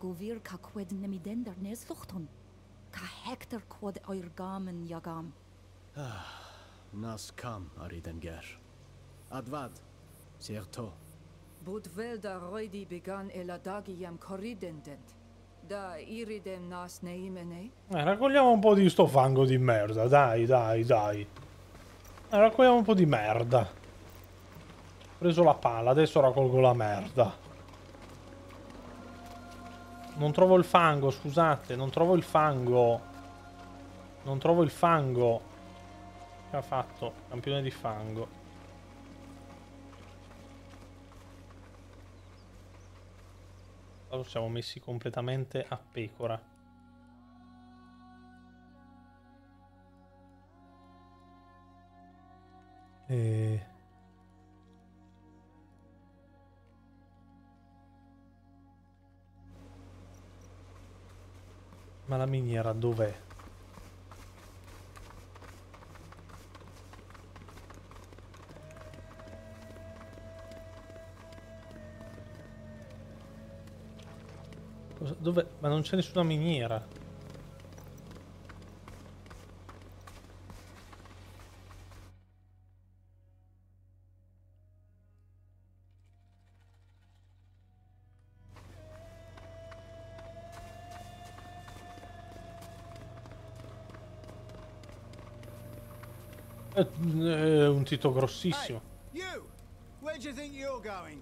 Nas kam aridenger. Advad, certo. Budvel da roidi began eladagiem corridendent. Da iridem nas neimene. Raccogliamo un po' di sto fango di merda, dai. Raccogliamo un po' di merda. Ho preso la pala, adesso raccolgo la merda. Non trovo il fango, scusate, non trovo il fango. Che ha fatto? Campione di fango. Allora siamo messi completamente a pecora. Ma la miniera dov'è? Dov'è? Ma non c'è nessuna miniera. È un tito grossissimo. Hey, you! Where do you think you're going?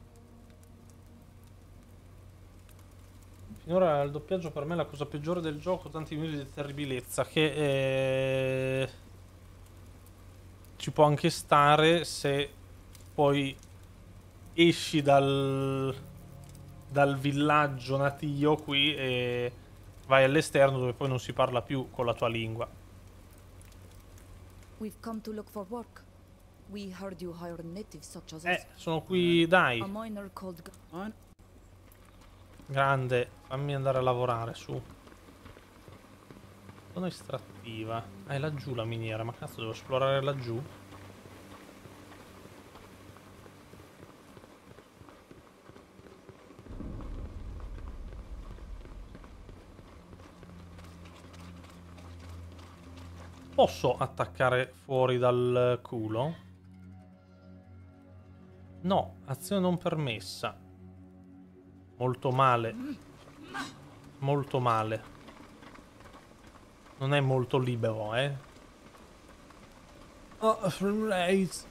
Finora il doppiaggio per me è la cosa peggiore del gioco, tanti minuti di terribilezza che ci può anche stare se poi esci dal villaggio natio qui e vai all'esterno dove poi non si parla più con la tua lingua. We've come to look for work. We heard you hire natives such as us. Sono qui, dai. A miner called Grande, fammi andare a lavorare, su. Zona estrattiva. Ah, è laggiù la miniera, ma cazzo, devo esplorare laggiù? Posso attaccare fuori dal culo? No, azione non permessa. Molto male. Molto male. Non è molto libero, eh. Oh, frame rate.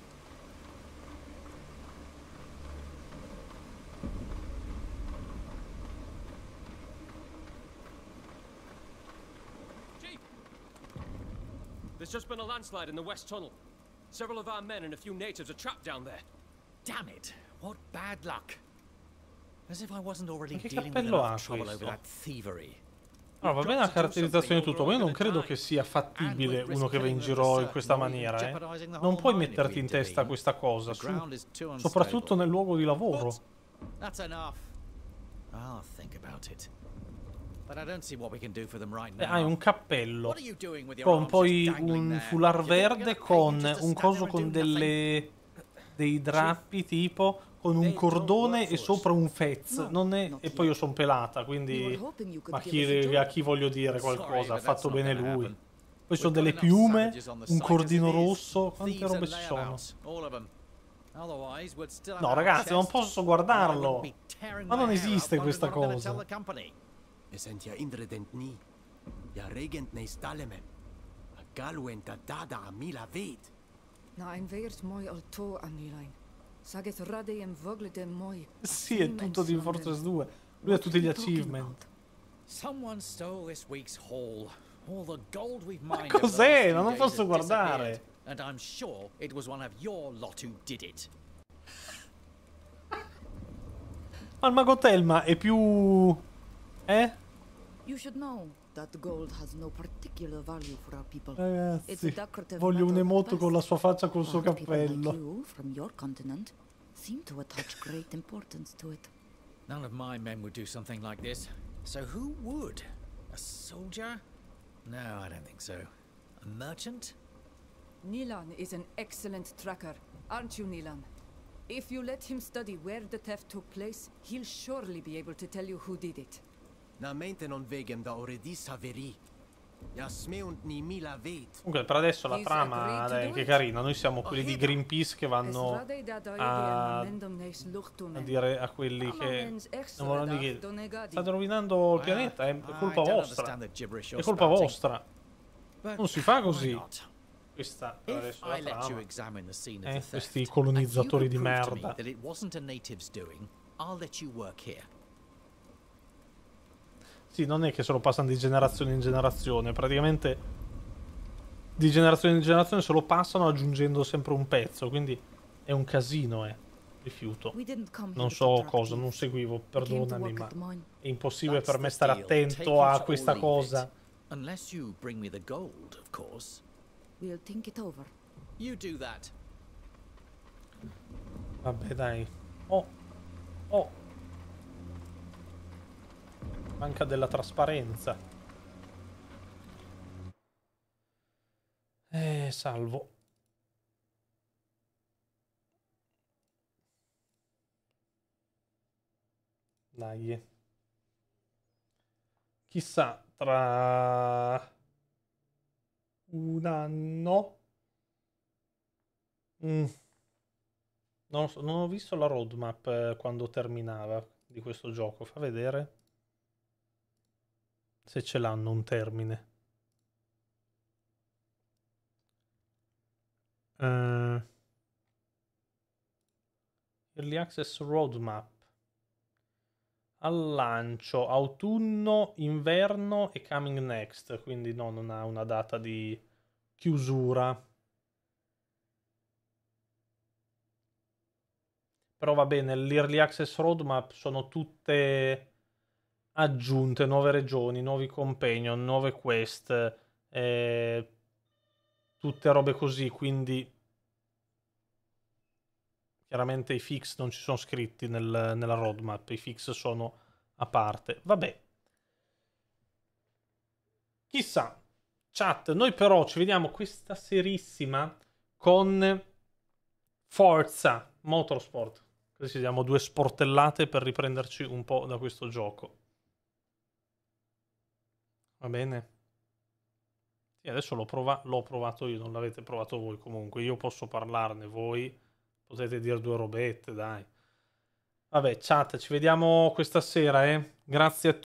There's just been a landslide in the west tunnel. Several of our men and a few natives are trapped down there. Damn it! What bad luck! As if I wasn't already Che dealing with cappello ha enough trouble over questo? that thievery. No, va bene la caratterizzazione e tutto, ma io non credo che sia fattibile uno che va in giro in questa maniera, eh. Non puoi metterti in testa questa cosa, soprattutto nel luogo di lavoro. That's enough. I'll think about it. But I don't see what we can do for them right now. Hai un cappello con poi un foulard verde con un coso con dei drappi tipo con un cordone e sopra un fez. Non è... E poi io sono pelata, quindi ma a chi voglio dire qualcosa? Ha fatto bene lui. Poi sono delle piume, un cordino rosso. Quante robe ci sono? No ragazzi, non posso guardarlo. Ma non esiste questa cosa. Esentia indredent ni. Ja regent ne stalemem. A galwent a dada a mila vet. Na ein veert mooi alto anilain. Saget rade em voglete moi. Sì, è tutto di Fortress 2. Lui ha tutti gli achievement. Someone stole this week's haul. All the gold we've mined. Ma cos'è? Non posso guardare. And I'm sure it was one of your lot who did it. Ma il mago Telma è più... You should know that gold has no particular value for our people. Ragazzi, voglio un emoto con la sua faccia col suo cappello. You from your continent seem to attach great importance to it. None of my men would do something like this. So who would? A soldier? No, I don't think so. A merchant? Nilan is an excellent tracker, aren't you, Nilan? If you let him study where the theft took place, he'll surely be able to tell you who did it. Na mente non vegem da oredi saveri. Ja smeunt ni mila vet. Comunque per adesso la trama è che carina. Noi siamo quelli di Greenpeace che vanno a dire a quelli che non vogliono dire che state rovinando il pianeta, è colpa vostra. È colpa vostra. Non si fa così. Questa per adesso è la trama. Questi colonizzatori di merda. Sì, non è che se lo passano di generazione in generazione, praticamente di generazione in generazione se lo passano aggiungendo sempre un pezzo, quindi è un casino, rifiuto. Non so cosa, non seguivo, perdonami, ma è impossibile per me stare attento a questa cosa. Unless you bring me the gold, of course. We'll think it over. You do that. Vabbè, dai. Oh. Manca della trasparenza. Salvo. Dai. Chissà, tra un anno... Non ho visto la roadmap quando terminava di questo gioco. Fa vedere se ce l'hanno un termine. Early Access Roadmap. Al lancio, autunno, inverno e coming next. Quindi no, non ha una data di chiusura. Però va bene, l'Early Access Roadmap sono tutte aggiunte, nuove regioni, nuovi companion, nuove quest, tutte robe così, quindi chiaramente i fix non ci sono scritti nella roadmap, i fix sono a parte. Vabbè. Chissà. Chat, noi però ci vediamo questa serissima con Forza Motorsport. Così ci diamo 2 sportellate per riprenderci un po' da questo gioco. Va bene? Sì, adesso l'ho provato io, non l'avete provato voi comunque. Io posso parlarne, voi potete dire 2 robette, dai. Vabbè, chat, ci vediamo questa sera, Grazie a tutti.